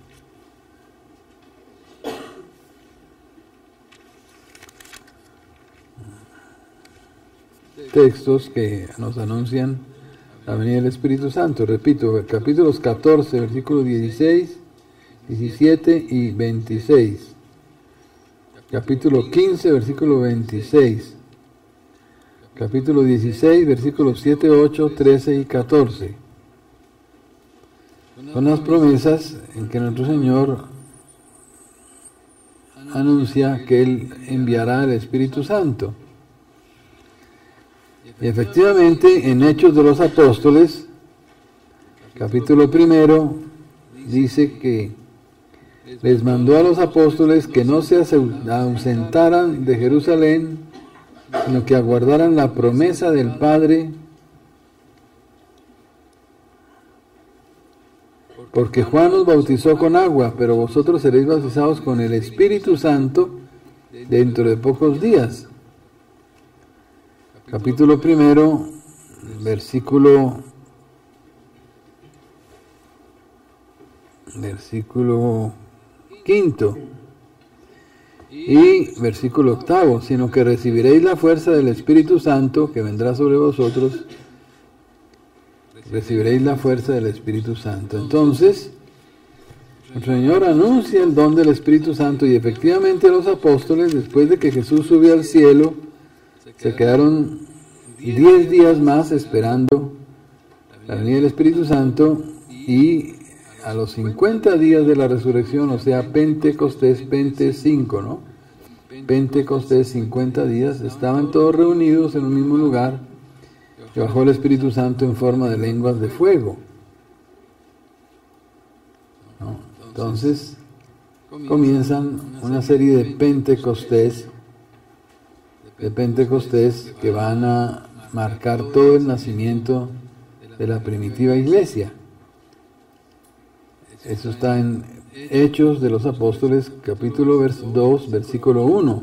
Textos que nos anuncian la venida del Espíritu Santo. Repito, capítulos 14, versículos 16, 17 y 26. Capítulo 15, versículo 26. Capítulo 16, versículos 7, 8, 13 y 14. Son las promesas en que nuestro Señor anuncia que Él enviará el Espíritu Santo. Y efectivamente, en Hechos de los Apóstoles, capítulo 1, dice que les mandó a los apóstoles que no se ausentaran de Jerusalén, sino que aguardaran la promesa del Padre, porque Juan os bautizó con agua, pero vosotros seréis bautizados con el Espíritu Santo dentro de pocos días. Capítulo 1, versículo 5 y versículo 8, sino que recibiréis la fuerza del Espíritu Santo que vendrá sobre vosotros. Recibiréis la fuerza del Espíritu Santo. Entonces, el Señor anuncia el don del Espíritu Santo y efectivamente los apóstoles, después de que Jesús subió al cielo, se quedaron 10 días más esperando la venida del Espíritu Santo y a los 50 días de la resurrección, o sea, Pentecostés, Pente 5, ¿no? Pentecostés, 50 días, estaban todos reunidos en un mismo lugar y bajó el Espíritu Santo en forma de lenguas de fuego, ¿no? Entonces, comienzan una serie de Pentecostés que van a marcar todo el nacimiento de la primitiva iglesia. Eso está en Hechos de los Apóstoles, capítulo 2, versículo 1.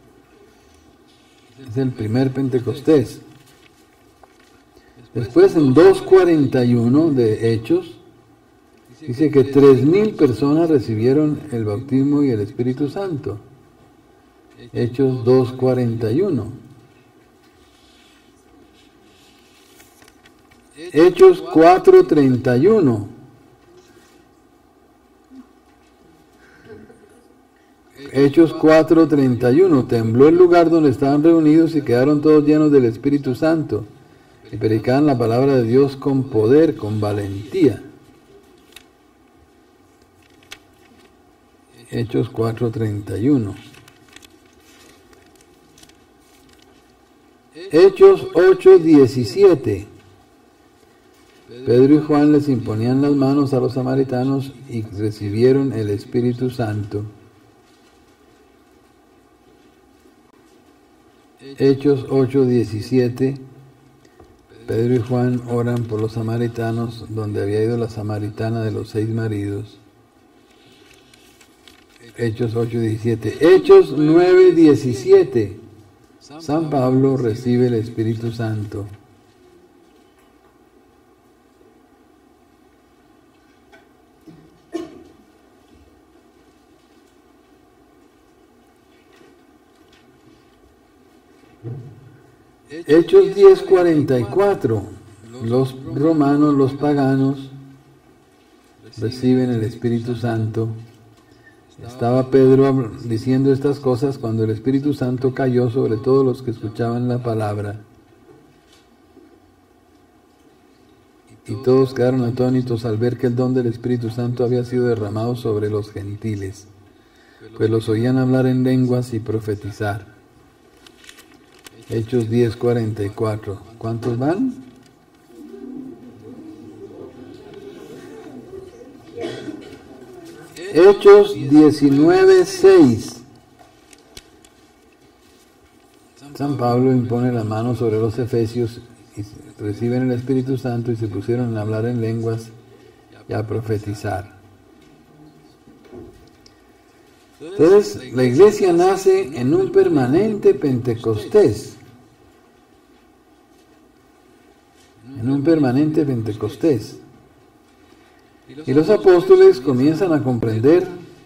Es el primer Pentecostés. Después, en 2:41 de Hechos, dice que 3,000 personas recibieron el bautismo y el Espíritu Santo. Hechos 2:41. Hechos 4:31. Hechos 4:31. Tembló el lugar donde estaban reunidos y quedaron todos llenos del Espíritu Santo y predicaban la palabra de Dios con poder, con valentía. Hechos 4:31. Hechos 8:17. Pedro y Juan les imponían las manos a los samaritanos y recibieron el Espíritu Santo. Hechos 8:17. Pedro y Juan oran por los samaritanos, donde había ido la samaritana de los 6 maridos. Hechos 8:17. Hechos 9:17. San Pablo recibe el Espíritu Santo. Hechos 10:44. Los romanos, los paganos, reciben el Espíritu Santo. Estaba Pedro diciendo estas cosas cuando el Espíritu Santo cayó sobre todos los que escuchaban la palabra. Y todos quedaron atónitos al ver que el don del Espíritu Santo había sido derramado sobre los gentiles, pues los oían hablar en lenguas y profetizar. Hechos 10:44. ¿Cuántos van? Hechos 19:6. San Pablo impone la mano sobre los efesios y reciben el Espíritu Santo y se pusieron a hablar en lenguas y a profetizar. Entonces, la iglesia nace en un permanente Pentecostés. En un permanente Pentecostés. Y los apóstoles comienzan a comprender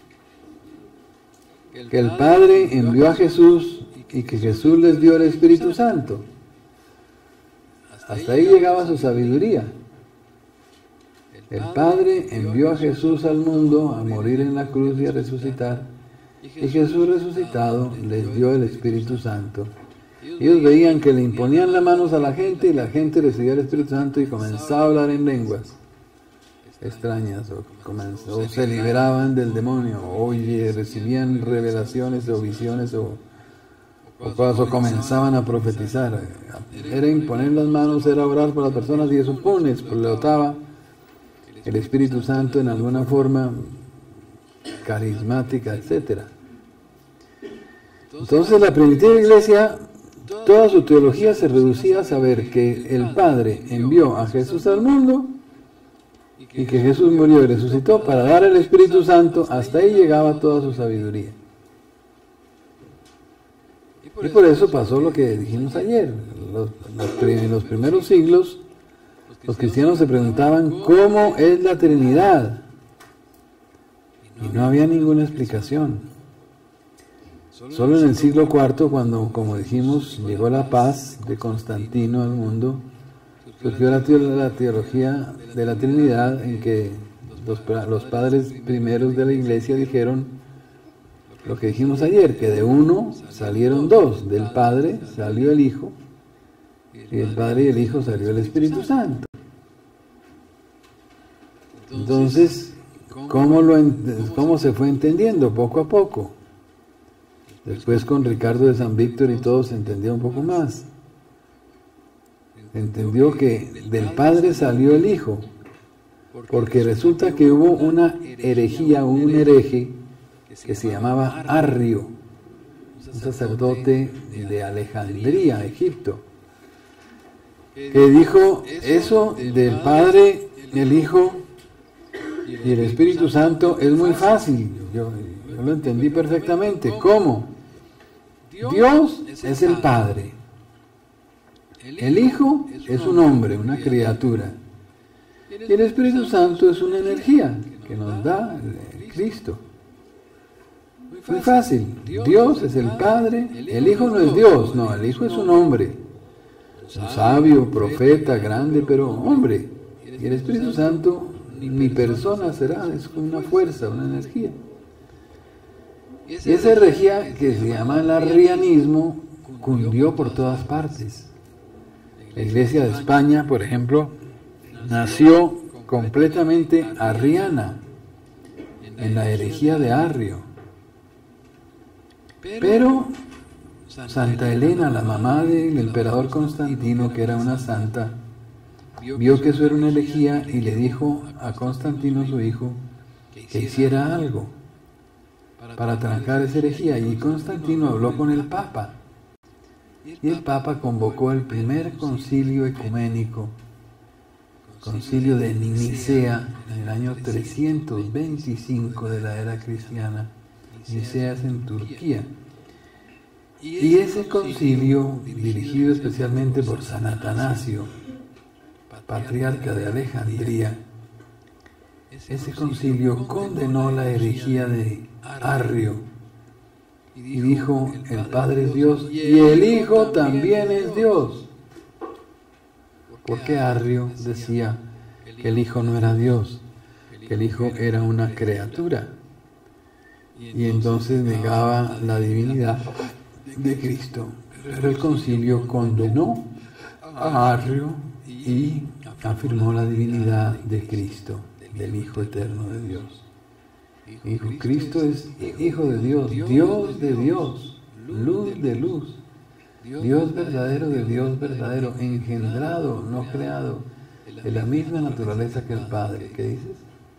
que el Padre envió a Jesús y que Jesús les dio el Espíritu Santo. Hasta ahí llegaba su sabiduría. El Padre envió a Jesús al mundo a morir en la cruz y a resucitar. Y Jesús resucitado les dio el Espíritu Santo. Ellos veían que le imponían las manos a la gente y la gente recibía el Espíritu Santo y comenzaba a hablar en lenguas extrañas o se liberaban del demonio, o recibían revelaciones o visiones o comenzaban a profetizar. Era imponer las manos, era orar por las personas y eso explotaba el Espíritu Santo en alguna forma carismática, etc. Entonces la primitiva iglesia, toda su teología se reducía a saber que el Padre envió a Jesús al mundo y que Jesús murió y resucitó para dar el Espíritu Santo. Hasta ahí llegaba toda su sabiduría. Y por eso pasó lo que dijimos ayer. En los primeros siglos, los cristianos se preguntaban ¿cómo es la Trinidad? Y no había ninguna explicación. Solo en el siglo IV, cuando, como dijimos, llegó la paz de Constantino al mundo, surgió la teología de la Trinidad, en que los padres primeros de la iglesia dijeron lo que dijimos ayer, que de uno salieron dos, del Padre salió el Hijo, y del Padre y el Hijo salió el Espíritu Santo. Entonces, ¿cómo se fue entendiendo? Poco a poco. Después con Ricardo de San Víctor y todo se entendió un poco más. Se entendió que del Padre salió el Hijo, porque resulta que hubo una herejía, un hereje que se llamaba Arrio, un sacerdote de Alejandría, Egipto, que dijo eso del Padre, el Hijo y el Espíritu Santo es muy fácil. Yo lo entendí perfectamente. ¿Cómo? Dios es el Padre. El Hijo es un hombre, una criatura. Y el Espíritu Santo es una energía que nos da Cristo. Muy fácil. Dios es el Padre. El Hijo no es Dios. No, el Hijo es un hombre. Un sabio, profeta, grande, pero hombre. Y el Espíritu Santo, mi persona será, es una fuerza, una energía. Y esa herejía que se llama el arrianismo cundió por todas partes. La Iglesia de España, por ejemplo, nació completamente arriana, en la herejía de Arrio. Pero Santa Elena, la mamá del emperador Constantino, que era una santa, vio que eso era una herejía y le dijo a Constantino, su hijo, que hiciera algo para trancar esa herejía. Y Constantino habló con el Papa. Y el Papa convocó el primer concilio ecuménico, concilio de Nicea, en el año 325 de la era cristiana. Nicea es en Turquía. Y ese concilio, dirigido especialmente por San Atanasio, patriarca de Alejandría, ese concilio condenó la herejía de Arrio y dijo: el Padre es Dios y el Hijo también es Dios. Porque Arrio decía que el Hijo no era Dios, que el Hijo era una criatura, y entonces negaba la divinidad de Cristo. Pero el concilio condenó a Arrio y afirmó la divinidad de Cristo, del Hijo eterno de Dios. Dijo: Cristo es Hijo de Dios, Dios de Dios, luz de luz, Dios verdadero de Dios verdadero, engendrado, no creado, de la misma naturaleza que el Padre. ¿Qué dices?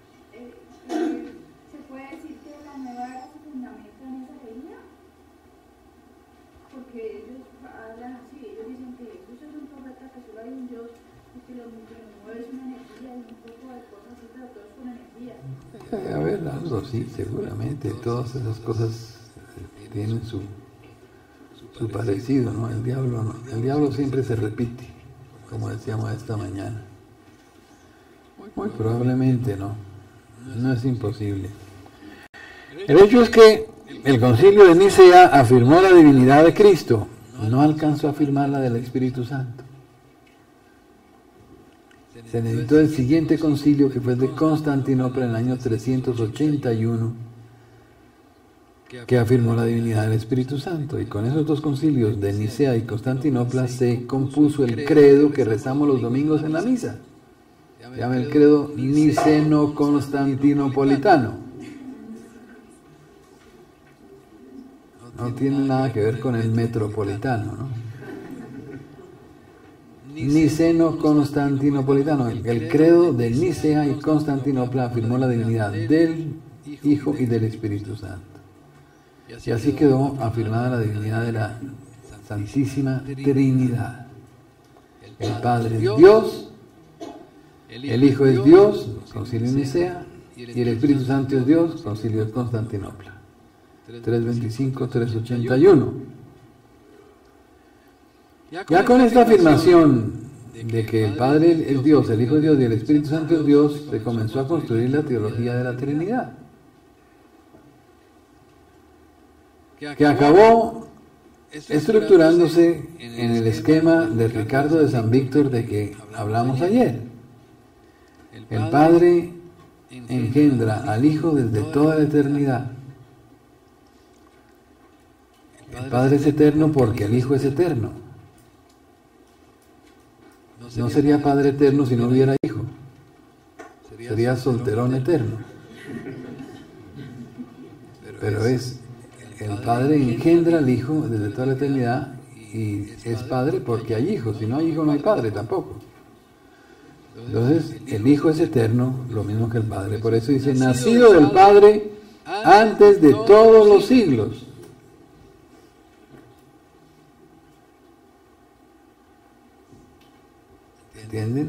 ¿Se puede decir que la nueva era se fundamenta en esa herejía? Porque ellos hablan así, ellos dicen que Jesús es un profeta, que solo hay un Dios y que lo que nos mueve es una energía y un poco de cosas así, pero todo es con energía. A ver, algo sí, seguramente. Todas esas cosas tienen su parecido, ¿no? El diablo siempre se repite, como decíamos esta mañana. Muy probablemente no es imposible. El hecho es que el concilio de Nicea afirmó la divinidad de Cristo, no alcanzó a afirmar la del Espíritu Santo. Se necesitó el siguiente concilio, que fue el de Constantinopla en el año 381, que afirmó la divinidad del Espíritu Santo. Y con esos dos concilios de Nicea y Constantinopla se compuso el credo que rezamos los domingos en la misa. Se llama el credo niceno-constantinopolitano. No tiene nada que ver con el metropolitano, ¿no? Niceno-constantinopolitano. El credo de Nicea y Constantinopla afirmó la divinidad del Hijo y del Espíritu Santo. Y así quedó afirmada la divinidad de la Santísima Trinidad. El Padre es Dios, el Hijo es Dios, concilio de Nicea, y el Espíritu Santo es Dios, concilio de Constantinopla. 325, 381. Ya con esta afirmación de que el Padre es Dios, el Hijo es Dios y el Espíritu Santo es Dios, se comenzó a construir la teología de la Trinidad, que acabó estructurándose en el esquema de Ricardo de San Víctor de que hablamos ayer. El Padre engendra al Hijo desde toda la eternidad. El Padre es eterno porque el Hijo es eterno. No sería Padre eterno si no hubiera Hijo. Sería solterón eterno. Pero es el Padre engendra al Hijo desde toda la eternidad y es Padre porque hay Hijo. Si no hay Hijo no hay Padre tampoco. Entonces el Hijo es eterno, lo mismo que el Padre. Por eso dice, nacido del Padre antes de todos los siglos. ¿Entienden?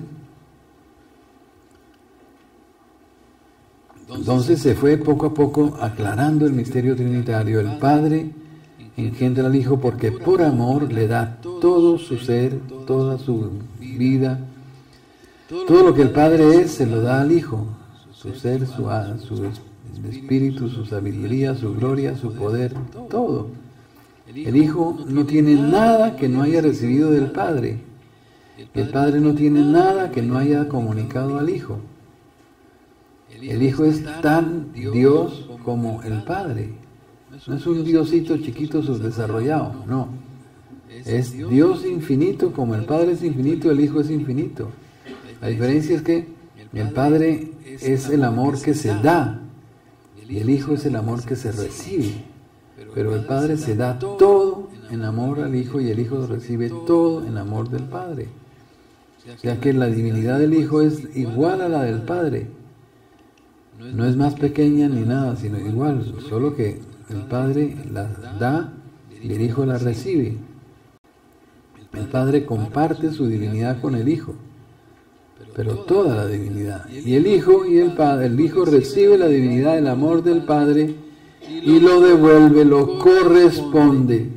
Entonces se fue poco a poco aclarando el misterio trinitario. El Padre engendra al Hijo porque por amor le da todo su ser, toda su vida. Todo lo que el Padre es se lo da al Hijo. Su ser, su espíritu, su sabiduría, su gloria, su poder, todo. El Hijo no tiene nada que no haya recibido del Padre. El Padre no tiene nada que no haya comunicado al Hijo. El Hijo es tan Dios como el Padre. No es un Diosito chiquito subdesarrollado, no. Es Dios infinito, como el Padre es infinito, el Hijo es infinito. La diferencia es que el Padre es el amor que se da y el Hijo es el amor que se recibe. Pero el Padre se da todo en amor al Hijo y el Hijo recibe todo en amor del Padre. O sea que la divinidad del Hijo es igual a la del Padre. No es más pequeña ni nada, sino igual, solo que el Padre la da y el Hijo la recibe. El Padre comparte su divinidad con el Hijo, pero toda la divinidad. Y el Hijo el Hijo recibe la divinidad, el amor del Padre y lo devuelve, lo corresponde.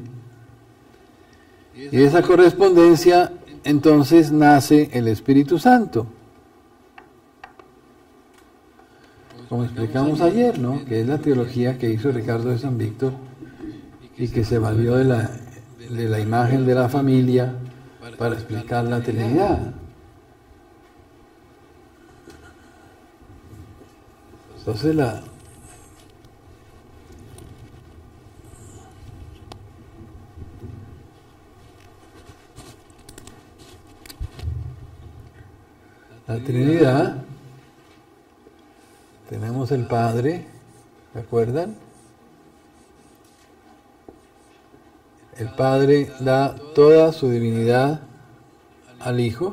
Y de esa correspondencia entonces nace el Espíritu Santo. Como explicamos ayer, ¿no? Que es la teología que hizo Ricardo de San Víctor y que se valió de la imagen de la familia para explicar la Trinidad. Entonces la Trinidad, tenemos el Padre, ¿se acuerdan? El Padre da toda su divinidad al Hijo.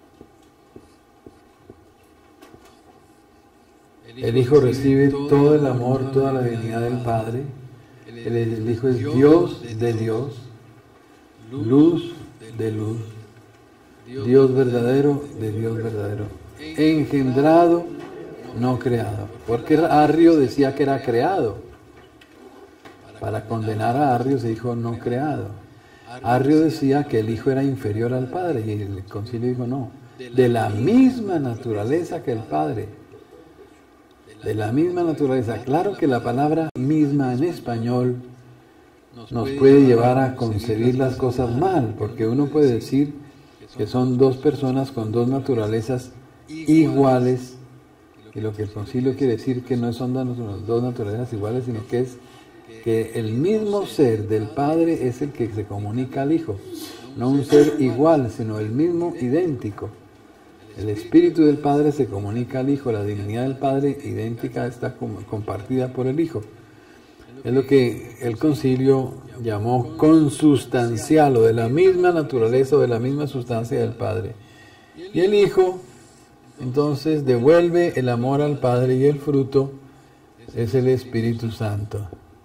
El Hijo recibe todo el amor, toda la divinidad del Padre. El Hijo es Dios de Dios, luz de luz, Dios verdadero de Dios verdadero, engendrado, no creado. Porque Arrio decía que era creado. Para condenar a Arrio se dijo no creado. Arrio decía que el Hijo era inferior al Padre y el concilio dijo no, de la misma naturaleza que el Padre. De la misma naturaleza. Claro que la palabra misma en español nos puede llevar a concebir las cosas mal, porque uno puede decir que son dos personas con dos naturalezas iguales, y lo que el concilio quiere decir que no son dos naturalezas iguales, sino que es que el mismo ser del Padre es el que se comunica al Hijo, no un ser igual, sino el mismo idéntico. El Espíritu del Padre se comunica al Hijo, la divinidad del Padre idéntica está compartida por el Hijo. Es lo que el concilio llamó consustancial, o de la misma naturaleza o de la misma sustancia del Padre. Y el Hijo entonces devuelve el amor al Padre y el fruto es el Espíritu Santo.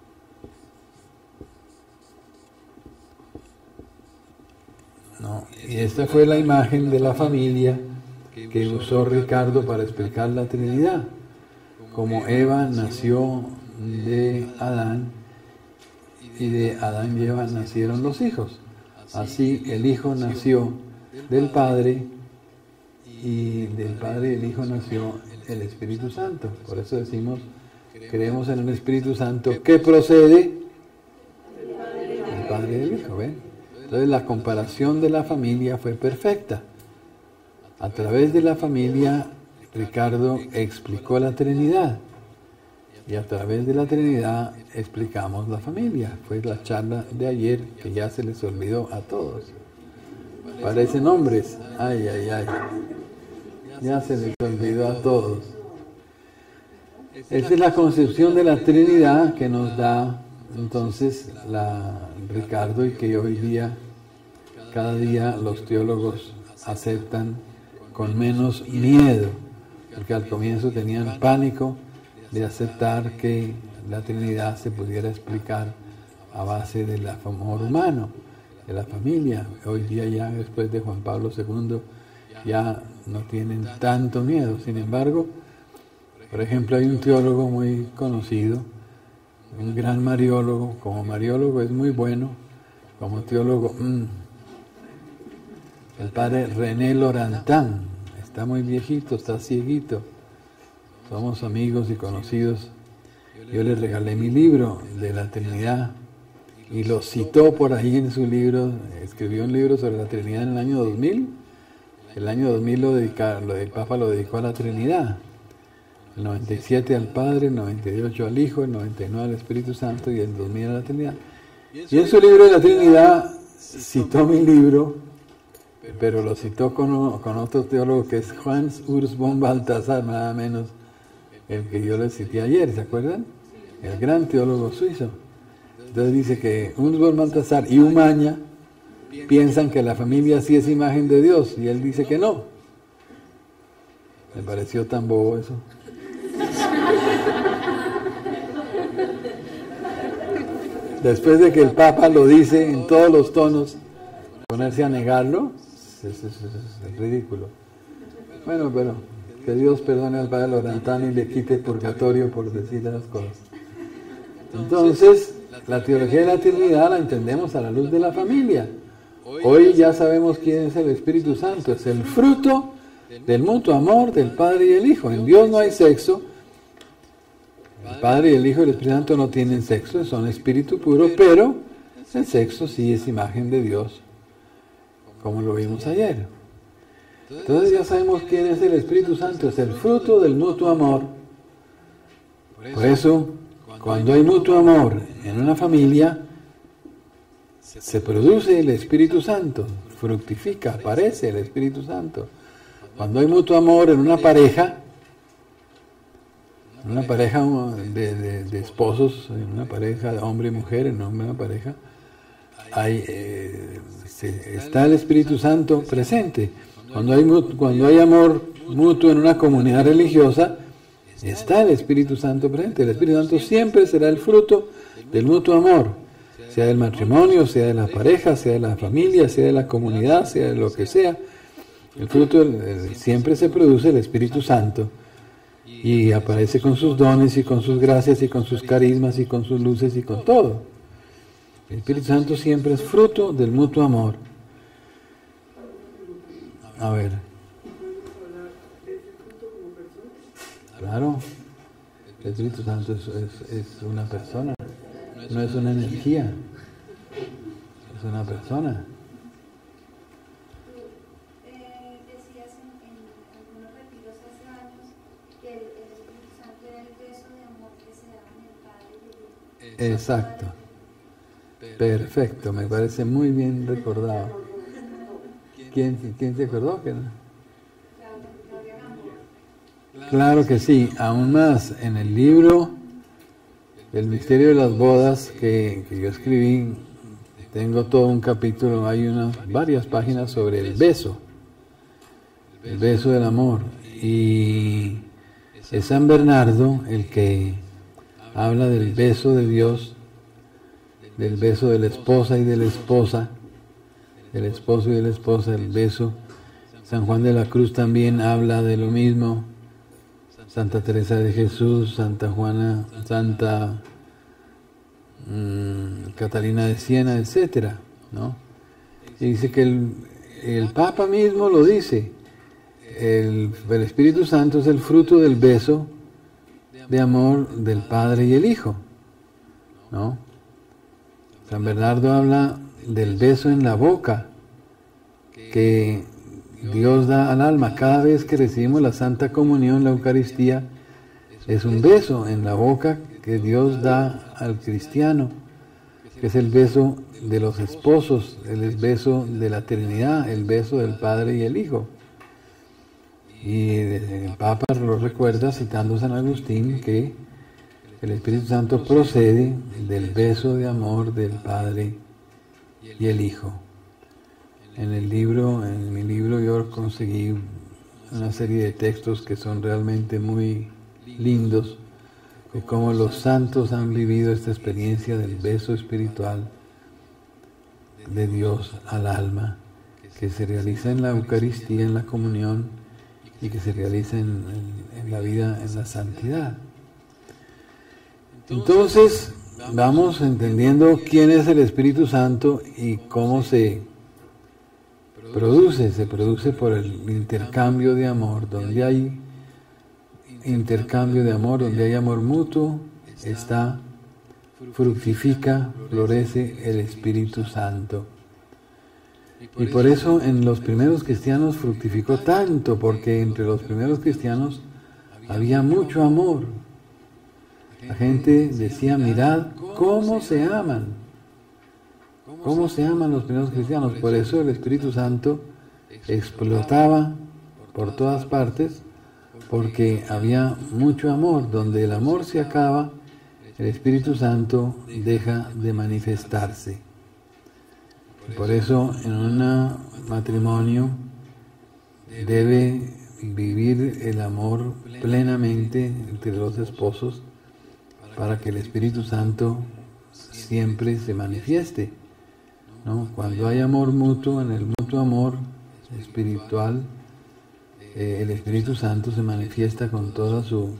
No, y esta fue la imagen de la familia que usó Ricardo para explicar la Trinidad. Como Eva nació de Adán y de Adán y Eva nacieron los hijos. Así el Hijo nació del Padre y del Padre y del Hijo nació el Espíritu Santo. Por eso decimos, creemos en el Espíritu Santo que procede del Padre y del Hijo. ¿Ven? Entonces la comparación de la familia fue perfecta. A través de la familia, Ricardo explicó la Trinidad. Y a través de la Trinidad explicamos la familia. Fue la charla de ayer que ya se les olvidó a todos. Parecen hombres. Ay, ay, ay. Ya se les olvidó a todos. Esa es la concepción de la Trinidad que nos da entonces Ricardo y que hoy día, cada día los teólogos aceptan con menos miedo, porque al comienzo tenían pánico de aceptar que la Trinidad se pudiera explicar a base del amor humano, de la familia. Hoy día ya después de Juan Pablo II ya no tienen tanto miedo. Sin embargo, por ejemplo, hay un teólogo muy conocido, un gran mariólogo. Como mariólogo es muy bueno, como teólogo, el padre René Laurentin. Está muy viejito, está cieguito. Somos amigos y conocidos. Yo le regalé mi libro de la Trinidad y lo citó por ahí en su libro. Escribió un libro sobre la Trinidad en el año 2000. El año 2000 el Papa lo dedicó a la Trinidad. El 97 al Padre, el 98 al Hijo, el 99 al Espíritu Santo y el 2000 a la Trinidad. Y en su libro de la Trinidad citó mi libro, pero lo citó con otro teólogo que es Hans Urs von Balthasar, nada menos el que yo les cité ayer, ¿se acuerdan? El gran teólogo suizo. Entonces dice que Urs von Balthasar y Umaña piensan que la familia sí es imagen de Dios, y él dice que no. Me pareció tan bobo eso. Después de que el Papa lo dice en todos los tonos, ponerse a negarlo, es ridículo. Bueno, pero que Dios perdone al Padre Lorantano y le quite purgatorio por decir las cosas. Entonces, la teología de la Trinidad la entendemos a la luz de la familia. Hoy ya sabemos quién es el Espíritu Santo, es el fruto del mutuo amor del Padre y el Hijo. En Dios no hay sexo. El Padre y el Hijo y el Espíritu Santo no tienen sexo, son espíritu puro, pero el sexo sí es imagen de Dios, como lo vimos ayer. Entonces ya sabemos quién es el Espíritu Santo, es el fruto del mutuo amor. Por eso, cuando hay mutuo amor en una familia, se produce el Espíritu Santo, fructifica, aparece el Espíritu Santo. Cuando hay mutuo amor en una pareja de esposos, en una pareja de hombre y mujer, en una pareja, está el Espíritu Santo presente. Cuando hay amor mutuo en una comunidad religiosa, está el Espíritu Santo presente. El Espíritu Santo siempre será el fruto del mutuo amor, sea del matrimonio, sea de la pareja, sea de la familia, sea de la comunidad, sea de lo que sea. El fruto siempre se produce el Espíritu Santo. Y aparece con sus dones y con sus gracias y con sus carismas y con sus luces y con todo. El Espíritu Santo siempre es fruto del mutuo amor. A ver. Claro, el Espíritu Santo es una persona, no es una energía, es una persona. Exacto. Perfecto, me parece muy bien recordado. ¿Quién se acordó? Claro que sí, aún más, en el libro El misterio de las bodas que yo escribí, tengo todo un capítulo, hay varias páginas sobre el beso del amor. Y es San Bernardo el que habla del beso de Dios, del beso de la esposa y de la esposa, del esposo y de la esposa, el beso. San Juan de la Cruz también habla de lo mismo. Santa Teresa de Jesús, Santa Juana, Santa Catalina de Siena, etcétera, ¿no? Y dice que el Papa mismo lo dice. El Espíritu Santo es el fruto del beso de amor del Padre y el Hijo, ¿no? San Bernardo habla del beso en la boca que Dios da al alma. Cada vez que recibimos la Santa Comunión, la Eucaristía, es un beso en la boca que Dios da al cristiano, que es el beso de los esposos, el beso de la Trinidad, el beso del Padre y el Hijo. Y el Papa lo recuerda citando a San Agustín que el Espíritu Santo procede del beso de amor del Padre y el Hijo. En mi libro yo conseguí una serie de textos que son realmente muy lindos, de cómo los santos han vivido esta experiencia del beso espiritual de Dios al alma, que se realiza en la Eucaristía, en la comunión, y que se realiza en la vida, en la santidad. Entonces, vamos entendiendo quién es el Espíritu Santo y cómo se produce por el intercambio de amor. Donde hay intercambio de amor, donde hay amor mutuo, fructifica, florece el Espíritu Santo. Y por eso en los primeros cristianos fructificó tanto, porque entre los primeros cristianos había mucho amor. La gente decía, mirad cómo se aman. ¿Cómo se aman los primeros cristianos? Por eso el Espíritu Santo explotaba por todas partes, porque había mucho amor. Donde el amor se acaba, el Espíritu Santo deja de manifestarse. Por eso en un matrimonio debe vivir el amor plenamente entre los esposos para que el Espíritu Santo siempre se manifieste, ¿no? Cuando hay amor mutuo, en el mutuo amor espiritual, el Espíritu Santo se manifiesta con toda su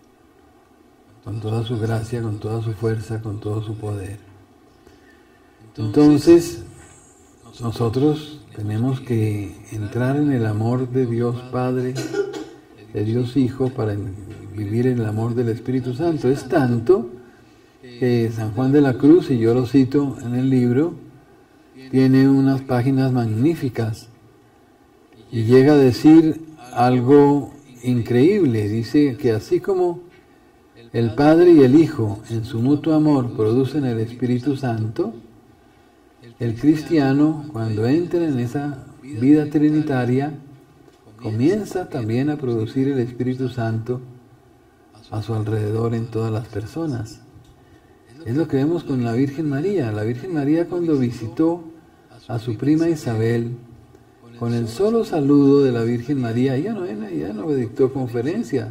gracia, con toda su fuerza, con todo su poder. Entonces, nosotros tenemos que entrar en el amor de Dios Padre, de Dios Hijo, para vivir en el amor del Espíritu Santo. Es tanto que San Juan de la Cruz, y yo lo cito en el libro, tiene unas páginas magníficas y llega a decir algo increíble. Dice que así como el Padre y el Hijo en su mutuo amor producen el Espíritu Santo, el cristiano, cuando entra en esa vida trinitaria, comienza también a producir el Espíritu Santo a su alrededor en todas las personas. Es lo que vemos con la Virgen María. La Virgen María, cuando visitó a su prima Isabel, con el solo saludo de la Virgen María, ella no dictó conferencia.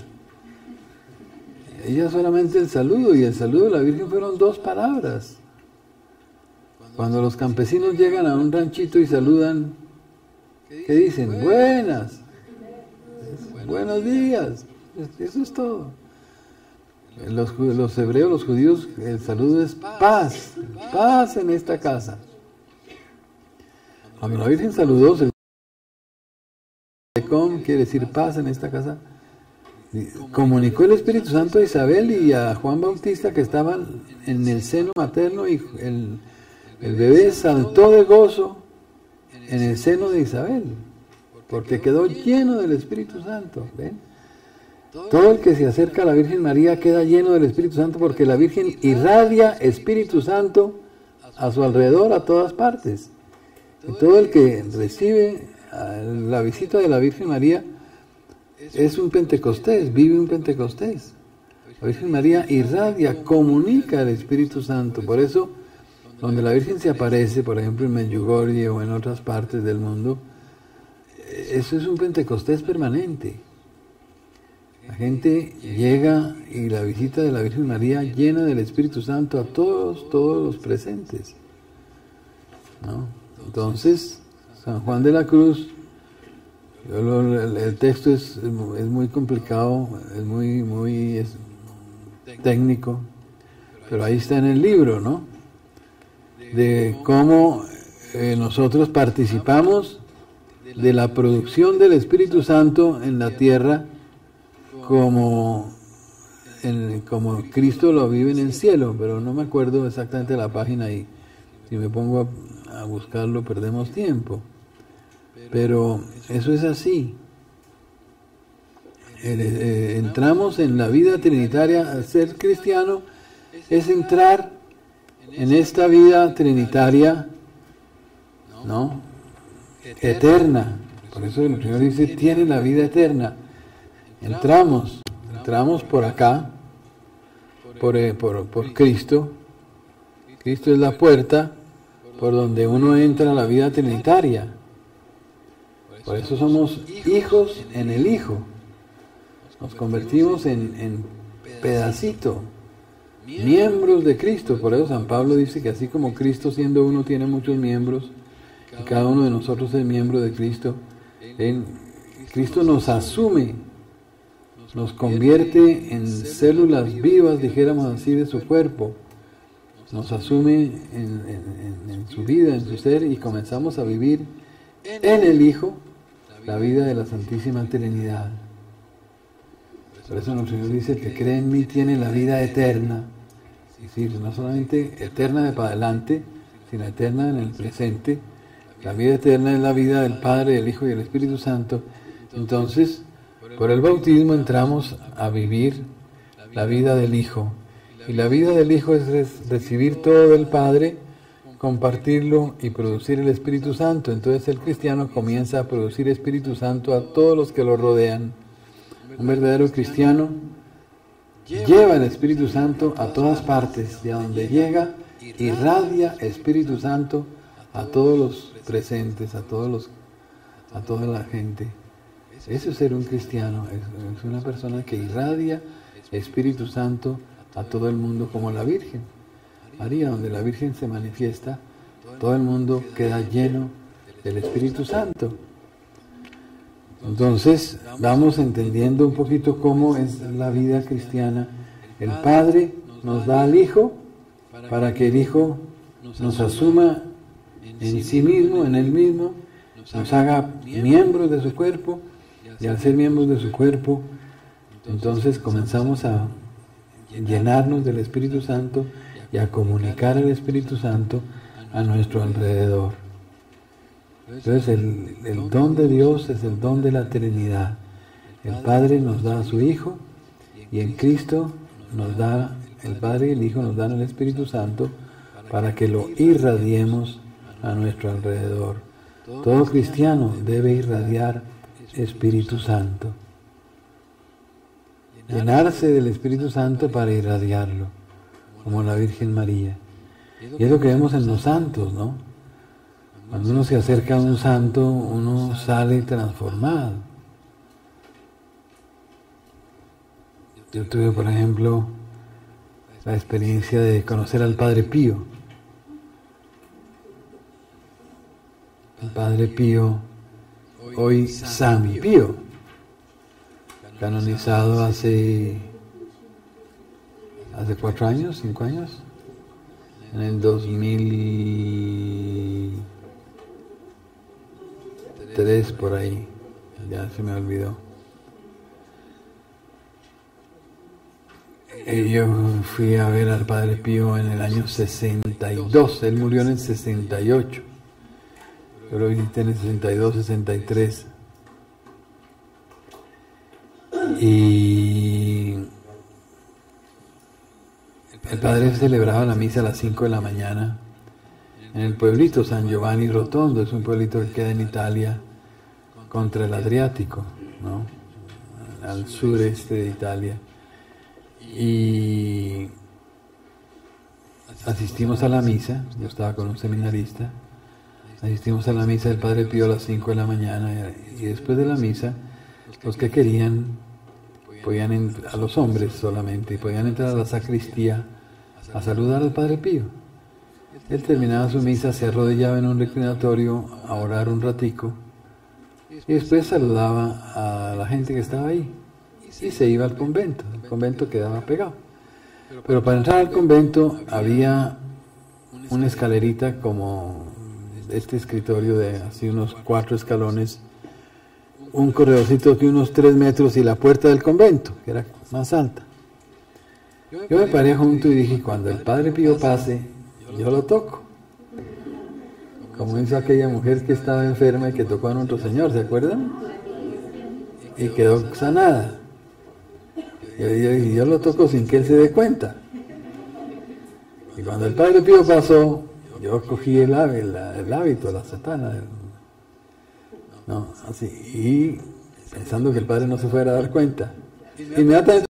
Ella solamente el saludo, y el saludo de la Virgen fueron 2 palabras. Cuando los campesinos llegan a un ranchito y saludan, ¿qué dicen? Buenas, buenos días. Eso es todo. Los hebreos, los judíos, el saludo es paz, paz en esta casa. Cuando la Virgen saludó, quiere decir paz en esta casa, comunicó el Espíritu Santo a Isabel y a Juan Bautista, que estaban en el seno materno, y el bebé saltó de gozo en el seno de Isabel, porque quedó lleno del Espíritu Santo. ¿Ven? Todo el que se acerca a la Virgen María queda lleno del Espíritu Santo, porque la Virgen irradia Espíritu Santo a su alrededor, a todas partes. Y todo el que recibe la visita de la Virgen María es un Pentecostés, vive un Pentecostés. La Virgen María irradia, comunica el Espíritu Santo. Por eso, donde la Virgen se aparece, por ejemplo en Medjugorje o en otras partes del mundo, eso es un Pentecostés permanente. La gente llega y la visita de la Virgen María llena del Espíritu Santo a todos los presentes, ¿no? Entonces, San Juan de la Cruz, el texto es muy complicado, es muy técnico, pero ahí está en el libro, ¿no? De cómo nosotros participamos de la producción del Espíritu Santo en la tierra, como Cristo lo vive en el cielo, pero no me acuerdo exactamente la página, y si me pongo a buscarlo perdemos tiempo. Pero eso es así. Entramos en la vida trinitaria. Ser cristiano es entrar en esta vida trinitaria, ¿no? Eterna. Por eso el Señor dice, tiene la vida eterna. Entramos por acá, por Cristo. Cristo es la puerta por donde uno entra a la vida trinitaria. Por eso somos hijos en el Hijo. Nos convertimos en pedacito, miembros de Cristo. Por eso San Pablo dice que así como Cristo, siendo uno, tiene muchos miembros, y cada uno de nosotros es miembro de Cristo, Cristo nos asume, nos convierte en células vivas, dijéramos así, de su cuerpo. Nos asume en su vida, en su ser, y comenzamos a vivir en el Hijo la vida de la Santísima Trinidad. Por eso el Señor dice, el que cree en mí tiene la vida eterna. Es decir, no solamente eterna de para adelante, sino eterna en el presente. La vida eterna es la vida del Padre, del Hijo y del Espíritu Santo. Entonces, Por el bautismo entramos a vivir la vida del Hijo. Y la vida del Hijo es recibir todo del Padre, compartirlo y producir el Espíritu Santo. Entonces el cristiano comienza a producir Espíritu Santo a todos los que lo rodean. Un verdadero cristiano lleva el Espíritu Santo a todas partes, y a donde llega, irradia Espíritu Santo a todos los presentes, a toda la gente. Eso es ser un cristiano, es una persona que irradia Espíritu Santo a todo el mundo, como la Virgen María, donde la Virgen se manifiesta, todo el mundo queda lleno del Espíritu Santo. Entonces vamos entendiendo un poquito cómo es la vida cristiana. El Padre nos da al Hijo para que el Hijo nos asuma en sí mismo, en Él mismo, nos haga miembros de su cuerpo, y al ser miembros de su cuerpo, entonces comenzamos a llenarnos del Espíritu Santo y a comunicar el Espíritu Santo a nuestro alrededor. Entonces el don de Dios es el don de la Trinidad. El Padre nos da a su Hijo, y en Cristo nos da, el Padre y el Hijo nos dan el Espíritu Santo para que lo irradiemos a nuestro alrededor. Todo cristiano debe irradiar Espíritu Santo. Llenarse del Espíritu Santo para irradiarlo, como la Virgen María. Y es lo que vemos en los santos, ¿no? Cuando uno se acerca a un santo, uno sale transformado. Yo tuve, por ejemplo, la experiencia de conocer al Padre Pío. El Padre Pío, hoy San Pío, canonizado hace 4 años, 5 años, en el 2003 por ahí, ya se me olvidó. Yo fui a ver al Padre Pío en el año 62, él murió en el 68, yo lo visité en el 62, 63. Y el Padre celebraba la misa a las 5 de la mañana en el pueblito San Giovanni Rotondo, es un pueblito que queda en Italia, contra el Adriático, ¿no? Al sureste de Italia. Y asistimos a la misa, yo estaba con un seminarista, asistimos a la misa del Padre Pío a las 5 de la mañana, y después de la misa, los que querían, a los hombres solamente, podían entrar a la sacristía a saludar al Padre Pío. Él terminaba su misa, se arrodillaba en un reclinatorio a orar un ratico, y después saludaba a la gente que estaba ahí, y se iba al convento. El convento quedaba pegado. Pero para entrar al convento había una escalerita como este escritorio de así unos 4 escalones, un corredorcito de unos 3 metros y la puerta del convento, que era más alta. Yo me paré junto y dije, cuando el Padre Pío pase, yo lo toco. Como hizo aquella mujer que estaba enferma y que tocó a nuestro Señor, ¿se acuerdan? Y quedó sanada. Y yo lo toco sin que él se dé cuenta. Y cuando el Padre Pío pasó, yo cogí el hábito, la sotana, no, así, y pensando que el Padre no se fuera a dar cuenta, inmediatamente